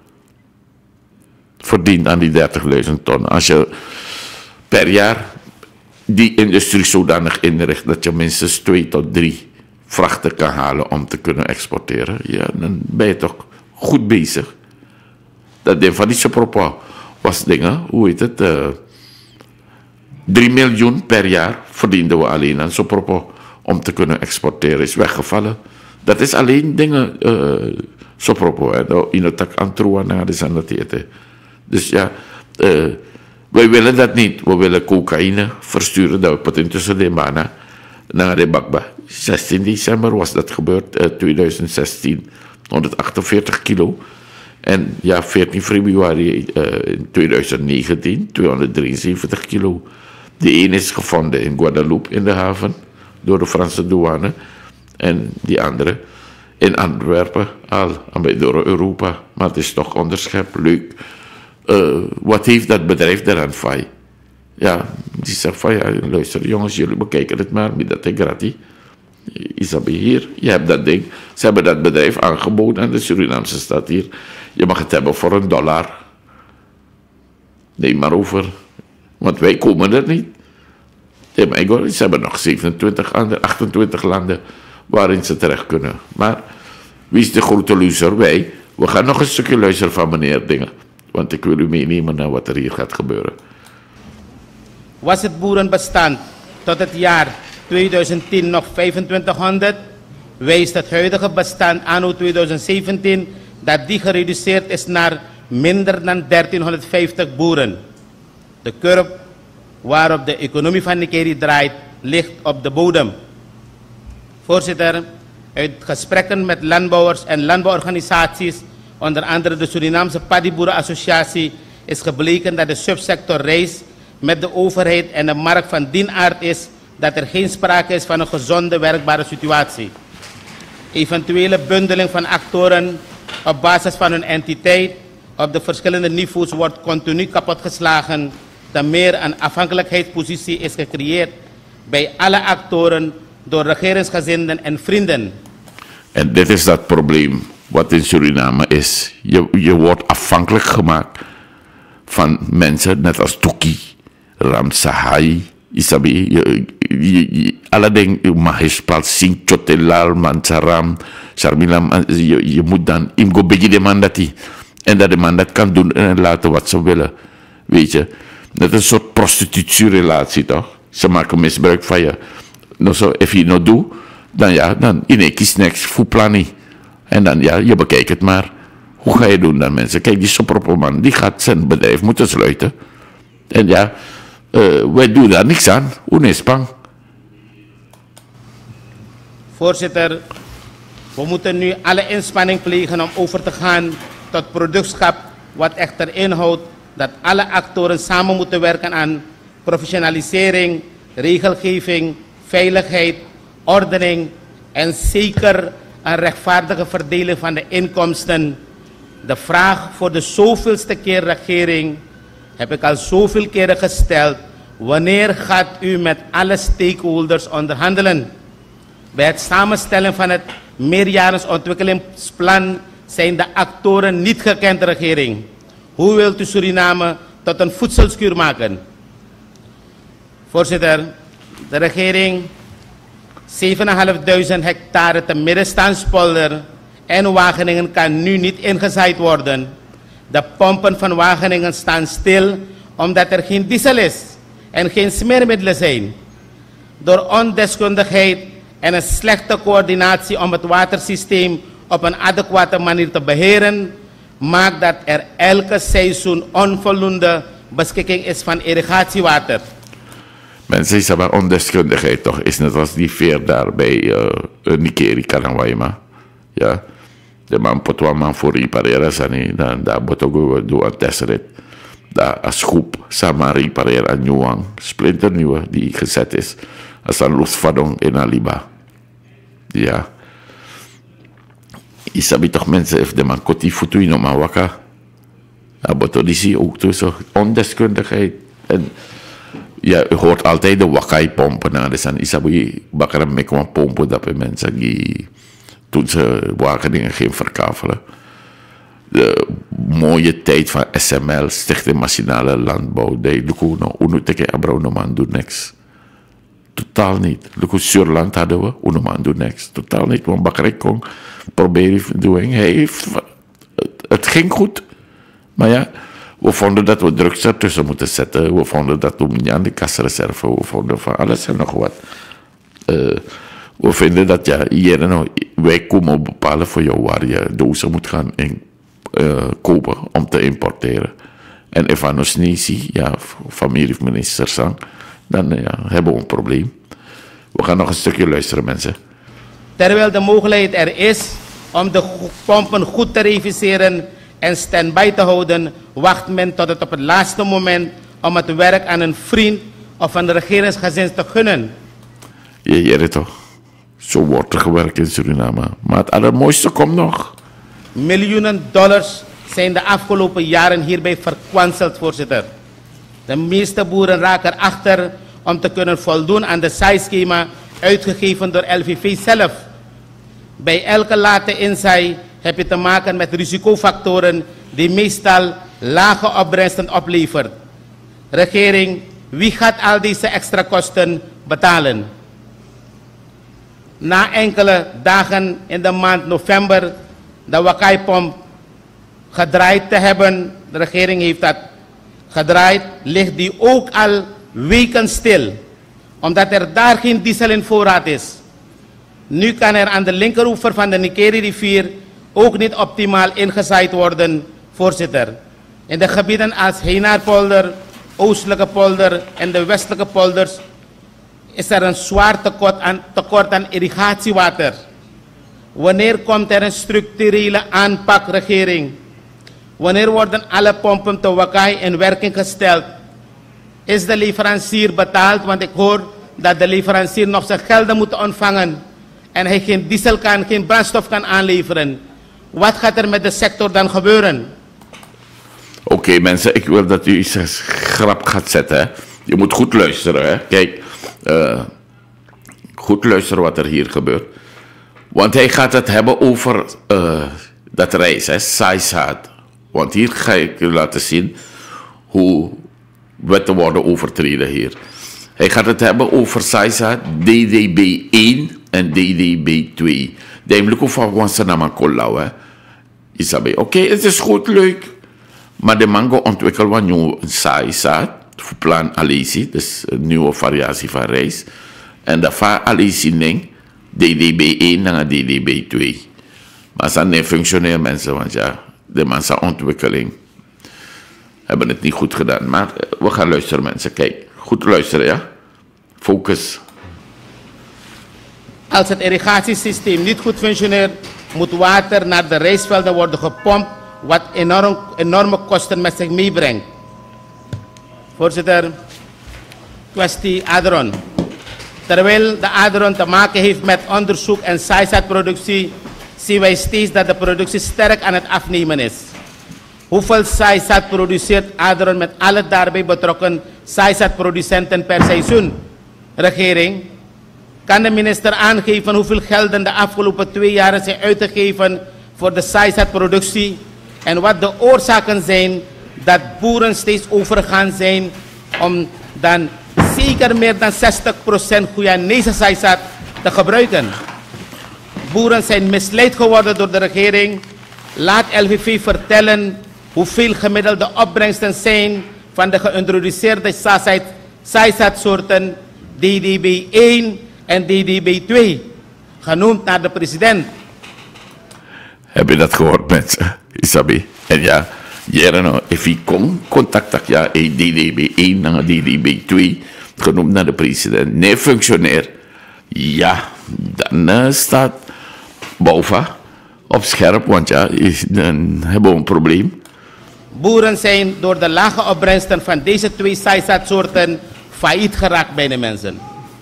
Speaker 1: verdiend aan die dertigduizend ton. Als je per jaar die industrie zodanig inricht dat je minstens twee tot drie vrachten kan halen om te kunnen exporteren, ja, dan ben je toch goed bezig. Dat ding van die Sopropo was dingen, hoe heet het, uh, drie miljoen per jaar verdienden we alleen aan Sopropo om te kunnen exporteren, is weggevallen. Dat is alleen dingen, uh, Sopropo, en in het Antroa naar de Zanatiete. Dus ja, uh, wij willen dat niet. We willen cocaïne versturen, dat we intussen de mana naar de Bakba. zestien december was dat gebeurd, uh, tweeduizend zestien, honderdachtenveertig kilo. En ja, veertien februari uh, in tweeduizend negentien, tweehonderddrieënzeventig kilo. De een is gevonden in Guadeloupe in de haven door de Franse douane. En die andere in Antwerpen, al door Europa. Maar het is toch onderschep, leuk. Uh, wat heeft dat bedrijf daaraan van? Ja, die zegt van ja, luister jongens, jullie bekijken het maar, met dat is gratis. Isabi hier, je hebt dat ding. Ze hebben dat bedrijf aangeboden aan de Surinaamse stad hier. Je mag het hebben voor een dollar. Neem maar over. Want wij komen er niet. Ja, maar ik hoor, ze hebben nog zevenentwintig, andere, achtentwintig landen waarin ze terecht kunnen. Maar wie is de grote loser? Wij. We gaan nog een stukje luisteren van meneer Dingen. Want ik wil u meenemen naar wat er hier gaat gebeuren.
Speaker 6: Was het boerenbestand tot het jaar tweeduizend tien nog vijfentwintighonderd, wijst het huidige bestand anno tweeduizend zeventien dat die gereduceerd is naar minder dan dertienhonderdvijftig boeren. De curve waarop de economie van Nikeri draait, ligt op de bodem. Voorzitter, uit gesprekken met landbouwers en landbouworganisaties, onder andere de Surinaamse Paddieboerenassociatie, is gebleken dat de subsector rijst met de overheid en de markt van dien aard is dat er geen sprake is van een gezonde werkbare situatie. Eventuele bundeling van actoren op basis van hun entiteit op de verschillende niveaus wordt continu kapotgeslagen, te meer een afhankelijkheidspositie is gecreëerd bij alle actoren door regeringsgezinden en vrienden.
Speaker 1: En dit is dat probleem wat in Suriname is. Je, je wordt afhankelijk gemaakt van mensen net als Tuki, Ramsahai, Isabi, je, je, je, alle dingen, Maheshpal Singh, Chotelal, Mansaram, Sharmilam, je, je moet dan imgo beetje de mandati. En dat de man dat kan doen en laten wat ze willen. Weet je, dat is een soort prostitutierelatie toch? Ze maken misbruik van je. Nou zo, als je het nou doet, dan ja, dan in één kies niks, voetplan. En dan ja, je bekijkt het maar. Hoe ga je doen dan mensen? Kijk, die sopropelman, die gaat zijn bedrijf moeten sluiten. En ja, uh, wij doen daar niks aan. Unespang.
Speaker 6: Voorzitter, we moeten nu alle inspanning plegen om over te gaan tot productschap, wat echter inhoudt dat alle actoren samen moeten werken aan professionalisering, regelgeving, veiligheid, ordening en zeker een rechtvaardige verdeling van de inkomsten. De vraag voor de zoveelste keer regering heb ik al zoveel keren gesteld. Wanneer gaat u met alle stakeholders onderhandelen? Bij het samenstellen van het meerjarig ontwikkelingsplan zijn de actoren niet gekend, regering. Hoe wilt u Suriname tot een voedselskuur maken? Voorzitter, de regering zevenduizend vijfhonderd hectare te middenstandspolder en Wageningen kan nu niet ingezaaid worden. De pompen van Wageningen staan stil omdat er geen diesel is en geen smeermiddelen zijn. Door ondeskundigheid en een slechte coördinatie om het watersysteem op een adequate manier te beheren, maakt dat er elke seizoen onvoldoende beschikking is van irrigatiewater.
Speaker 1: Mensen zeggen maar ondeskundigheid toch, is net als die veer daar bij uh, Nikeri, Kananwaima. Ja, de man potwa man voor repareren, sani, dan daar moet ook doen een testrit. Daar als groep samen repareren aan nieuwang, splinternieuwe die gezet is, als een luchtvadong in Aliba. Ja. Isabi toch mensen, if de man koti futu in oma waka. Abotodisi ook tussen ondeskundigheid. En ja, je hoort altijd de wakai pompen. Nou, dus dan Isabi bakker met een pompen dat mensen die toen ze Wageningen geen verkavelen. De mooie tijd van S M L, Stichting Machinale Landbouw, de Lukuno, Unuteke Abrounoman doet niks. Totaal niet. Luku Surland hadden we, Unoman doet niks. Totaal niet, want Bakkerij kon proberen te doen. Hey, het ging goed. Maar ja, we vonden dat we drugs ertussen moeten zetten. We vonden dat we niet aan de kasreserve. We vonden van alles en nog wat. Uh, we vinden dat ja, hier nou, wij komen bepalen voor jou waar je dozen moet gaan in, uh, kopen om te importeren. En if we ons niet zien, ja, familieminister sang, dan ja, hebben we een probleem. We gaan nog een stukje luisteren, mensen.
Speaker 6: Terwijl de mogelijkheid er is om de pompen goed te reviseren en stand-by te houden, wacht men tot het op het laatste moment om het werk aan een vriend of een regeringsgezin te gunnen.
Speaker 1: Je heet het toch? Zo wordt er gewerkt in Suriname. Maar het allermooiste komt nog.
Speaker 6: Miljoenen dollars zijn de afgelopen jaren hierbij verkwanseld, voorzitter. De meeste boeren raken erachter om te kunnen voldoen aan de saaischema uitgegeven door L V V zelf. Bij elke late inzaai heb je te maken met risicofactoren die meestal lage opbrengsten oplevert. Regering, Wie gaat al deze extra kosten betalen? Na enkele dagen in de maand november de Wakai-pomp gedraaid te hebben, de regering heeft dat gedraaid, ligt die ook al weken stil. Omdat er daar geen diesel in voorraad is. Nu kan er aan de linkeroever van de Nikeri-rivier ook niet optimaal ingezaaid worden, voorzitter. In de gebieden als Heinaarpolder, Oostelijke polder en de Westelijke polders is er een zwaar tekort aan, tekort aan irrigatiewater. Wanneer komt er een structurele aanpak, regering? Wanneer worden alle pompen te Wakai in werking gesteld? Is de leverancier betaald? Want ik hoor dat de leverancier nog zijn gelden moet ontvangen en hij geen diesel kan, geen brandstof kan aanleveren. Wat gaat er met de sector dan gebeuren?
Speaker 1: Oké okay, mensen, ik wil dat u iets grap gaat zetten. Hè. Je moet goed luisteren. Hè. Kijk, uh, goed luisteren wat er hier gebeurt. Want hij gaat het hebben over uh, dat reis, hè, saaisaad. Want hier ga ik u laten zien hoe wetten worden overtreden hier. Hij gaat het hebben over saaisaad, D D B één en D D B twee. Duidelijk over wat ze namen kollau, hè. Isabe, oké, okay, het is goed, leuk. Maar de mango ontwikkelt een nieuwe saaisaad, voor plan Alesi, dus een nieuwe variatie van rijst. En de va Alesi ning, D D B één en D D B twee. Maar ze niet functioneren mensen, want ja, de mensen ontwikkeling hebben het niet goed gedaan. Maar we gaan luisteren mensen, kijk, goed luisteren ja. Focus.
Speaker 6: Als het irrigatiesysteem niet goed functioneert, moet water naar de rijstvelden worden gepompt, wat enorm, enorme kosten met zich meebrengt. Voorzitter, kwestie Adron. Terwijl de Adron te maken heeft met onderzoek en saaisaadproductie, zien wij steeds dat de productie sterk aan het afnemen is. Hoeveel saaisaad produceert Adron met alle daarbij betrokken saaisaadproducenten per seizoen? Regering, kan de minister aangeven hoeveel gelden de afgelopen twee jaren zijn uitgegeven voor de saaisaadproductie en wat de oorzaken zijn dat boeren steeds overgaan zijn om dan zeker meer dan zestig procent Guyanese saaisaad te gebruiken? Boeren zijn misleid geworden door de regering. Laat L V V vertellen hoeveel gemiddelde opbrengsten zijn van de geïntroduceerde saaisaadsoorten D D B één en D D B twee, genoemd naar de president.
Speaker 1: Heb je dat gehoord mensen? Isabi? En ja, jaren if je kon contact ja, D D B één en D D B twee, genoemd naar de president, nee functioneert. Ja, dan uh, staat Bouva op scherp, want ja, dan hebben we een probleem.
Speaker 6: Boeren zijn door de lage opbrengsten van deze twee saaisaadsoorten failliet geraakt bij de mensen.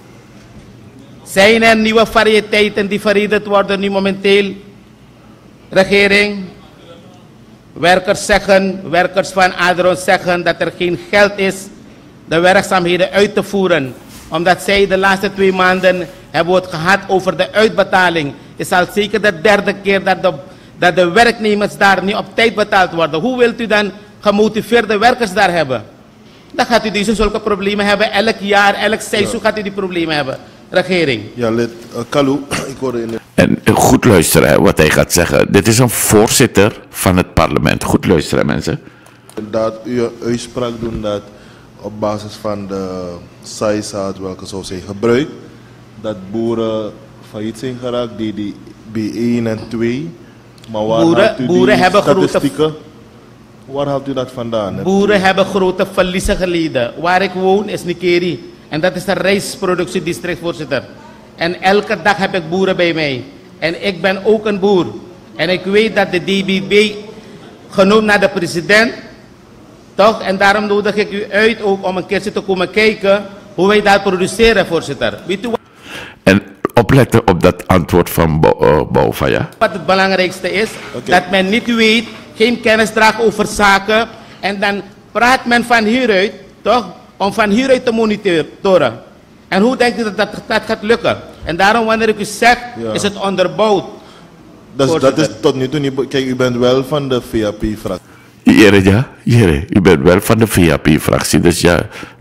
Speaker 6: Zijn er nieuwe variëteiten die veredeld worden nu momenteel? Regering, werkers zeggen, werkers van Adron zeggen dat er geen geld is de werkzaamheden uit te voeren. Omdat zij de laatste twee maanden hebben we het gehad over de uitbetaling. Het is al zeker de derde keer dat de, dat de werknemers daar niet op tijd betaald worden. Hoe wilt u dan gemotiveerde werkers daar hebben? Dan gaat u deze zulke problemen hebben. Elk jaar, elk seizoen ja. gaat u die problemen hebben. Regering.
Speaker 5: Ja, lid uh, Kalu, ik hoorde in de...
Speaker 1: En goed luisteren hè, wat hij gaat zeggen. Dit is een voorzitter van het parlement. Goed luisteren mensen.
Speaker 5: Dat u een uitspraak doen dat op basis van de saaisaad welke zou zijn gebruikt, dat boeren failliet zijn geraakt, die die B één en twee. Maar waar
Speaker 6: boeren,
Speaker 5: haalt u
Speaker 6: boeren
Speaker 5: die
Speaker 6: hebben
Speaker 5: statistieken?
Speaker 6: grote...
Speaker 5: Waar haalt u dat vandaan?
Speaker 6: Boeren hebben grote verliezen geleden. Waar ik woon is Nikeri. En dat is een rijstproductiedistrict, voorzitter. En elke dag heb ik boeren bij mij. En ik ben ook een boer. En ik weet dat de D B B, genoemd naar de president, toch? En daarom nodig ik u uit ook om een keertje te komen kijken hoe wij dat produceren, voorzitter. Weet u wat?
Speaker 1: En opletten op dat antwoord van Bouva, ja?
Speaker 6: Wat het belangrijkste is, okay. Dat men niet weet, geen kennis draagt over zaken. En dan praat men van hieruit, toch? Om van hieruit te monitoren. En hoe denkt u dat dat, dat gaat lukken? En daarom wanneer ik u zeg, ja. Is het onderbouwd.
Speaker 5: Dat, dat is tot nu toe niet... Kijk, u bent wel van de V A P-fractie.
Speaker 1: Jere, ja. Jere, u bent wel van de V A P-fractie. Dus ja,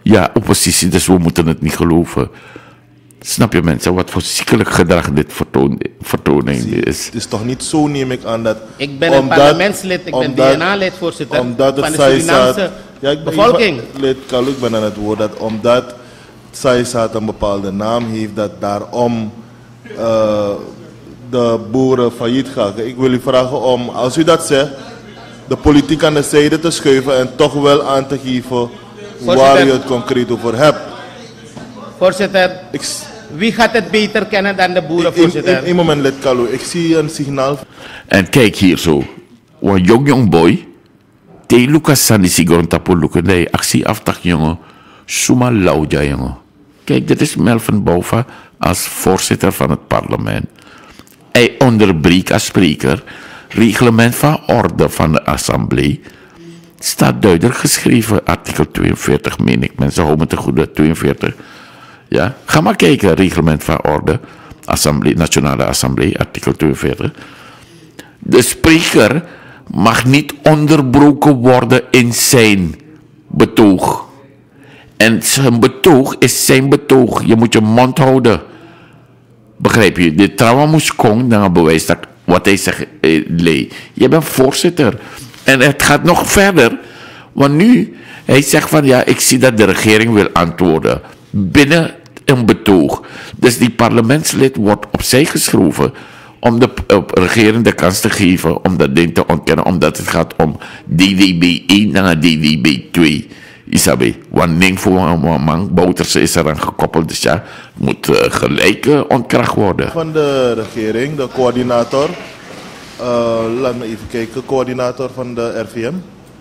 Speaker 1: Ja, oppositie, dus we moeten het niet geloven. Snap je mensen, wat voor ziekelijk gedrag dit vertoon, vertoning is?
Speaker 5: Het is toch niet zo, neem ik aan, dat...
Speaker 6: Ik ben een
Speaker 5: omdat,
Speaker 6: parlementslid, ik ben
Speaker 5: omdat,
Speaker 6: D N A-lid, voorzitter,
Speaker 5: omdat het
Speaker 6: van de
Speaker 5: Saisaat-
Speaker 6: Surinaamse
Speaker 5: ja, ik ben
Speaker 6: bevolking.
Speaker 5: Lid Kalu, ik ben aan het woord, dat omdat Saisaat een bepaalde naam heeft, dat daarom uh, de boeren failliet gaan. Ik wil u vragen om, als u dat zegt, de politiek aan de zijde te schuiven en toch wel aan te geven waar u het concreet over hebt.
Speaker 6: Voorzitter, wie gaat het beter kennen dan de boeren, voorzitter?
Speaker 5: Eén moment, Lid Kalu, ik zie een signaal.
Speaker 1: En kijk hier zo. Een jong jong boy. Te Lucas Sandi Sigon tapu lukken. Nee, actie aftak jongen. Suma lauja jongen. Kijk, dit is Melvin Bouva als voorzitter van het parlement. Hij onderbreekt als spreker. Reglement van orde van de assemblee. Staat duidelijk geschreven. Artikel tweeënveertig, meen ik. Mensen houden me te goede. tweeënveertig. Ja, ga maar kijken. Reglement van orde. Assemblee, Nationale Assemblee, artikel tweeënveertig. De spreker mag niet onderbroken worden in zijn betoog. En zijn betoog is zijn betoog. Je moet je mond houden. Begrijp je? De trauma moest komen naar bewijs dat wat hij zegt, eh, lee. Je bent voorzitter. En het gaat nog verder. Want nu, hij zegt van ja, ik zie dat de regering wil antwoorden. Binnen een betoog. Dus die parlementslid wordt opzij geschoven om de uh, regering de kans te geven om dat ding te ontkennen, omdat het gaat om D D B één naar D D B twee. Isabe, want ding voor een man, Bouterse is eraan gekoppeld, dus ja, moet uh, gelijk uh, ontkracht worden.
Speaker 5: Van de regering, de coördinator, uh, laat me even kijken, coördinator van de R V M,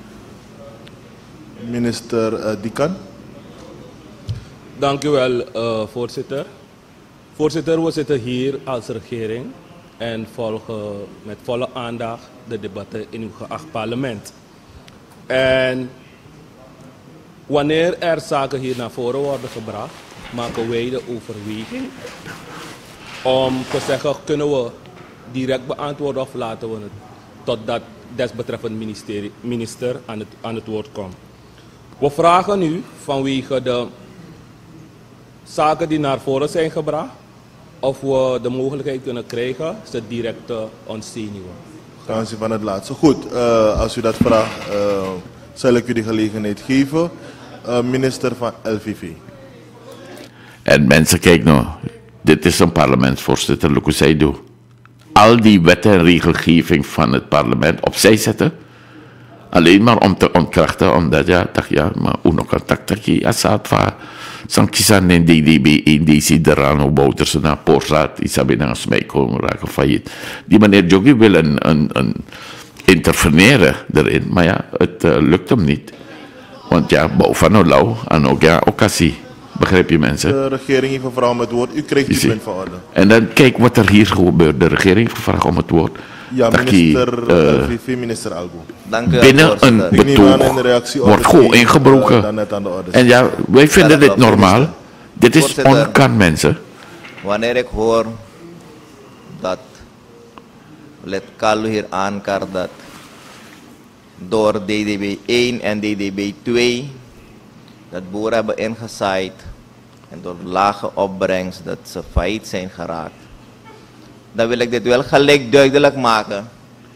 Speaker 5: minister uh, Dikan.
Speaker 15: Dank u wel, uh, voorzitter. Voorzitter, we zitten hier als regering en volgen met volle aandacht de debatten in uw geacht parlement. En wanneer er zaken hier naar voren worden gebracht, maken wij de overweging om te zeggen, kunnen we direct beantwoorden of laten we het totdat desbetreffend ministerie, minister aan het, aan het woord komt. We vragen u vanwege de zaken die naar voren zijn gebracht, of we de mogelijkheid kunnen krijgen ze direct te ontzenuwen.
Speaker 5: Ten aanzien van het laatste. Goed, uh, als u dat vraagt, uh, zal ik u de gelegenheid geven. Uh, minister van L V V.
Speaker 1: En mensen, kijk nou, dit is een parlementsvoorzitter, look hoe zij doet. Al die wet en regelgeving van het parlement opzij zetten. Alleen maar om te ontkrachten, omdat ja, dacht ja, maar hoe nog contact dat je assaat van sancties in D D B één, D C Derano, Bouterse, naar Poorzaad, Isabel naar Smijkoon, raken failliet. Die meneer Joggi wil een, een, een interveneren erin, maar ja, het uh, lukt hem niet. Want ja, boven Olau, en ook ja, occasie. Begrijp je mensen?
Speaker 5: De regering heeft gevraagd om het woord. U krijgt uw punt van orde.
Speaker 1: En dan kijk wat er hier gebeurt. De regering heeft gevraagd om het woord.
Speaker 5: Ja,
Speaker 1: dat
Speaker 5: minister
Speaker 1: die, uh,
Speaker 5: L V V, minister Albo.
Speaker 1: Dank u, binnen voorzitter. Een betoog wordt gewoon ingebroken. Uh, en ja, wij vinden dit normaal. Dit is
Speaker 3: voorzitter,
Speaker 1: onkan, mensen.
Speaker 3: Wanneer ik hoor dat Lid Kalu hier aankaart dat door D D B één en D D B twee dat boeren hebben ingezaaid en door lage opbrengst dat ze failliet zijn geraakt, dan wil ik dit wel gelijk duidelijk maken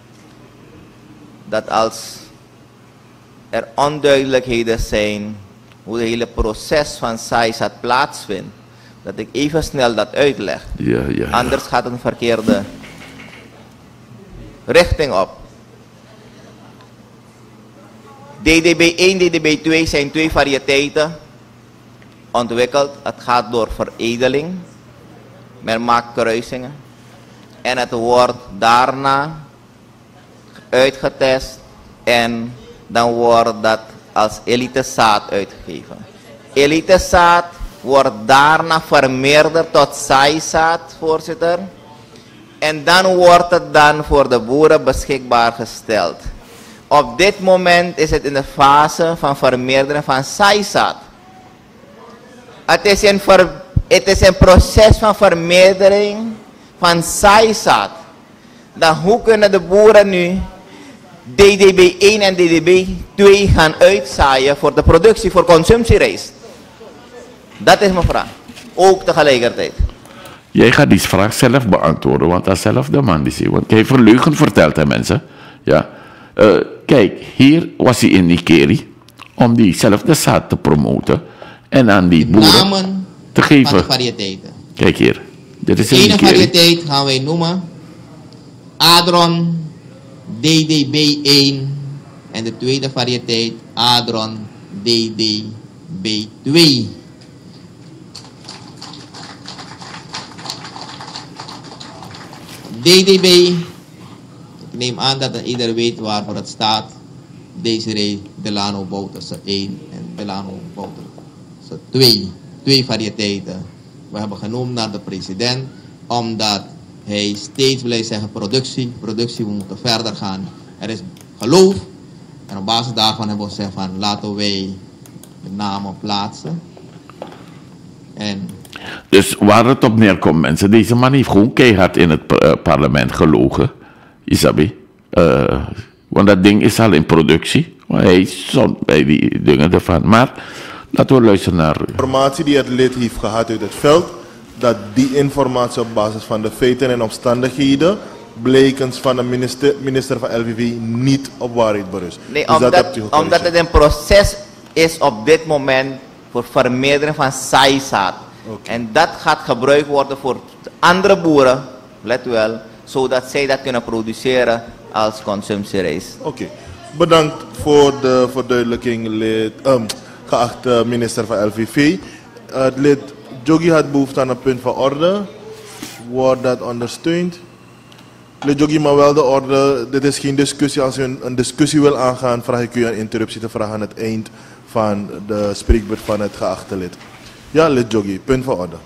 Speaker 3: dat als er onduidelijkheden zijn hoe het hele proces van Saisaat plaatsvindt, dat ik even snel dat uitleg.
Speaker 1: Ja, ja, ja.
Speaker 3: Anders gaat het een verkeerde richting op. D D B één, D D B twee zijn twee variëteiten ontwikkeld. Het gaat door veredeling. Men maakt kruisingen. En het wordt daarna uitgetest. En dan wordt dat als elitezaad uitgegeven. Elitezaad wordt daarna vermeerderd tot saaizaad, voorzitter. En dan wordt het dan voor de boeren beschikbaar gesteld. Op dit moment is het in de fase van vermeerderen van saaizaad. Het is een, ver, het is een proces van vermeerdering van saaizaad. Dan hoe kunnen de boeren nu D D B één en D D B twee gaan uitzaaien voor de productie, voor consumptierijst? Dat is mijn vraag. Ook tegelijkertijd.
Speaker 1: Jij gaat die vraag zelf beantwoorden, want dat is zelf de man die zegt. Want hij heeft een leugen verteld, hè, mensen. Ja. Uh, kijk, hier was hij in Nikeri om diezelfde zaad te promoten en aan die boeren
Speaker 4: Namen
Speaker 1: te geven.
Speaker 4: Van de variëteiten.
Speaker 1: Kijk hier. Dit is
Speaker 4: de
Speaker 1: een
Speaker 4: ene
Speaker 1: Nikeri.
Speaker 4: variëteit gaan wij noemen Adron D D B één en de tweede variëteit Adron D D B twee. D D B, ik neem aan dat ieder weet waarvoor het staat. Desiree Delano Bouterse één en Delano Bouterse twee. Twee variëteiten. We hebben genoemd naar de president, omdat hij steeds wil zeggen productie, productie, we moeten verder gaan. Er is geloof en op basis daarvan hebben we gezegd van laten wij de namen plaatsen. En
Speaker 1: Dus waar het op neerkomt, mensen, deze man heeft gewoon keihard in het uh, parlement gelogen. Isabi. Uh, want dat ding is al in productie. Maar hij stond bij die dingen ervan. Maar laten we luisteren naar...
Speaker 5: De informatie die het lid heeft gehad uit het veld, dat die informatie op basis van de feiten en omstandigheden blekens van de minister, minister van L V V niet op waarheid berust.
Speaker 3: Nee,
Speaker 5: dus
Speaker 3: omdat,
Speaker 5: dat hebt u
Speaker 3: omdat het een proces is op dit moment voor vermeerdering van saaizaad. Okay. En dat gaat gebruikt worden voor andere boeren, let wel, zodat zij dat kunnen produceren als consumptierijst.
Speaker 5: Oké, okay. Bedankt voor de verduidelijking, lid, um, geachte minister van L V V. Uh, het lid Jogi had behoefte aan een punt van orde. Wordt dat ondersteund? Lid Jogi, maar wel de orde. Dit is geen discussie. Als u een, een discussie wil aangaan, vraag ik u een interruptie te vragen aan het eind van de spreekbeurt van het geachte lid. Ja, lid Jogi, punt van orde.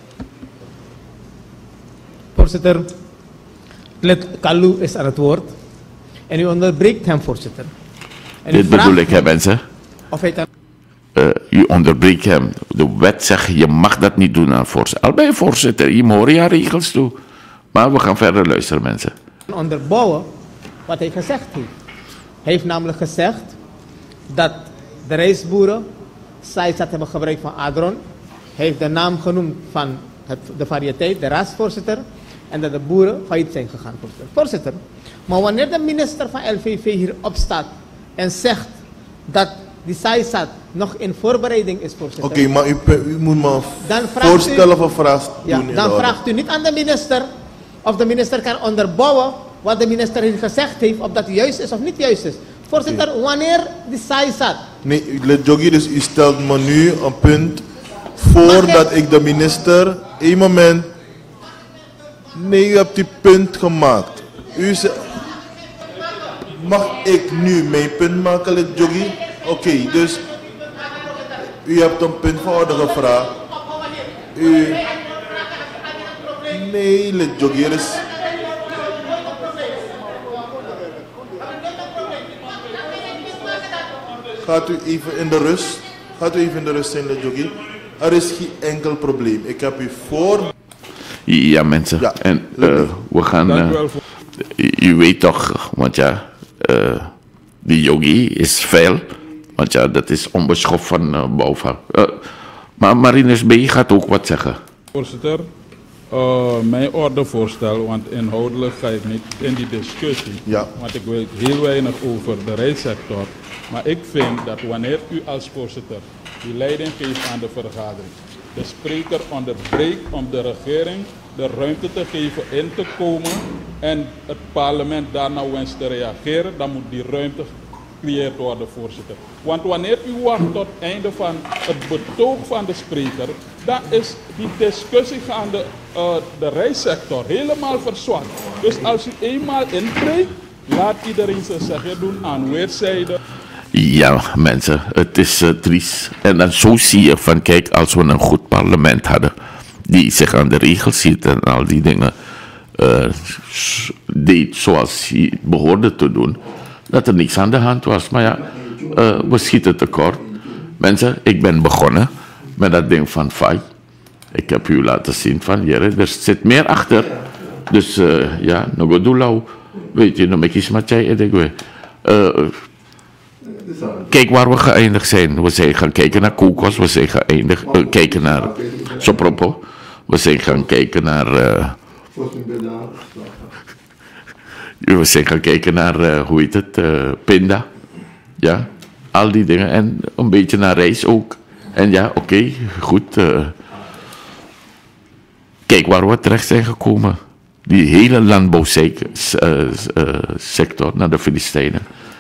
Speaker 6: Voorzitter, lid Kalu is aan het woord en u onderbreekt hem, voorzitter. En
Speaker 1: Dit bedoel ik, hè, mensen.
Speaker 6: Of hij dan...
Speaker 1: Uh, je onderbreekt hem. De wet zegt, je mag dat niet doen aan voorzitter. Al ben je voorzitter, je hoort ja regels toe. Maar we gaan verder luisteren, mensen.
Speaker 6: Onderbouwen wat hij gezegd heeft. Hij heeft namelijk gezegd dat de rijstboeren saaizaad hebben gebruikt van Adron. Hij heeft de naam genoemd van het, de variëteit, de raadsvoorzitter. En dat de boeren failliet zijn gegaan, voorzitter. Voorzitter, maar wanneer de minister van L V V hier opstaat en zegt dat die saaizaad nog in voorbereiding is, voorzitter.
Speaker 5: Oké, okay, maar u, u moet me voorstellen of een vraag
Speaker 6: ja,
Speaker 5: doen.
Speaker 6: Dan vraagt u niet aan de minister of de minister kan onderbouwen wat de minister hier gezegd heeft, of dat juist is of niet juist is. Voorzitter, okay. Wanneer die saaizaad...
Speaker 5: Nee, lid Jogi, dus u stelt me nu een punt voor dat ik de minister... Eén moment. Nee, u hebt die punt gemaakt. U zegt... Mag ik nu mijn punt maken, lid Jogi? Oké, okay, dus... U hebt een punt van orde gevraagd. U... Nee, lid Jogi, er is... Gaat u even in de rust. Gaat u even in de rust zijn, lid Jogi. Er is geen enkel probleem. Ik heb u voor...
Speaker 1: Ja, mensen. Ja, en uh, we gaan... Uh, u weet toch, want ja... Uh, die Jogi is veel. Want ja, dat is onbeschoft van uh, bouwval. Uh, maar Marinus B. gaat ook wat zeggen.
Speaker 7: Voorzitter, uh, mijn ordevoorstel, want inhoudelijk ga ik niet in die discussie.
Speaker 5: Ja.
Speaker 7: Want ik weet heel weinig over de rijstsector. Maar ik vind dat wanneer u als voorzitter die leiding geeft aan de vergadering, de spreker onderbreekt om de regering de ruimte te geven in te komen en het parlement daarna wenst te reageren, dan moet die ruimte gecreëerd worden, voorzitter. Want wanneer u wacht tot het einde van het betoog van de spreker, dan is die discussie gaande uh, de rijstsector helemaal verzwakt. Dus als u eenmaal inbreekt, laat iedereen zijn zeggen doen aan weerszijden.
Speaker 1: Ja, mensen, het is uh, triest. En dan zo zie je van, kijk, als we een goed parlement hadden, die zich aan de regels hield en al die dingen uh, deed zoals hij behoorde te doen, dat er niks aan de hand was. Maar ja, uh, we schieten tekort. Mensen, ik ben begonnen met dat ding van F A I. Ik heb u laten zien van, ja, er zit meer achter. Dus uh, ja, nog doe weet je, nog een keer met jij en ik weet. Kijk waar we geëindigd zijn. We zijn gaan kijken naar kokos, we zijn geëindigd, uh, kijken naar sopropo, we zijn gaan kijken naar... Uh, we zijn gaan kijken naar, uh, hoe heet het, uh, pinda. Ja, al die dingen. En een beetje naar rijst ook. En ja, oké, okay, goed. Uh, kijk waar we terecht zijn gekomen. Die hele landbouwsector uh, uh, naar de Filistijnen.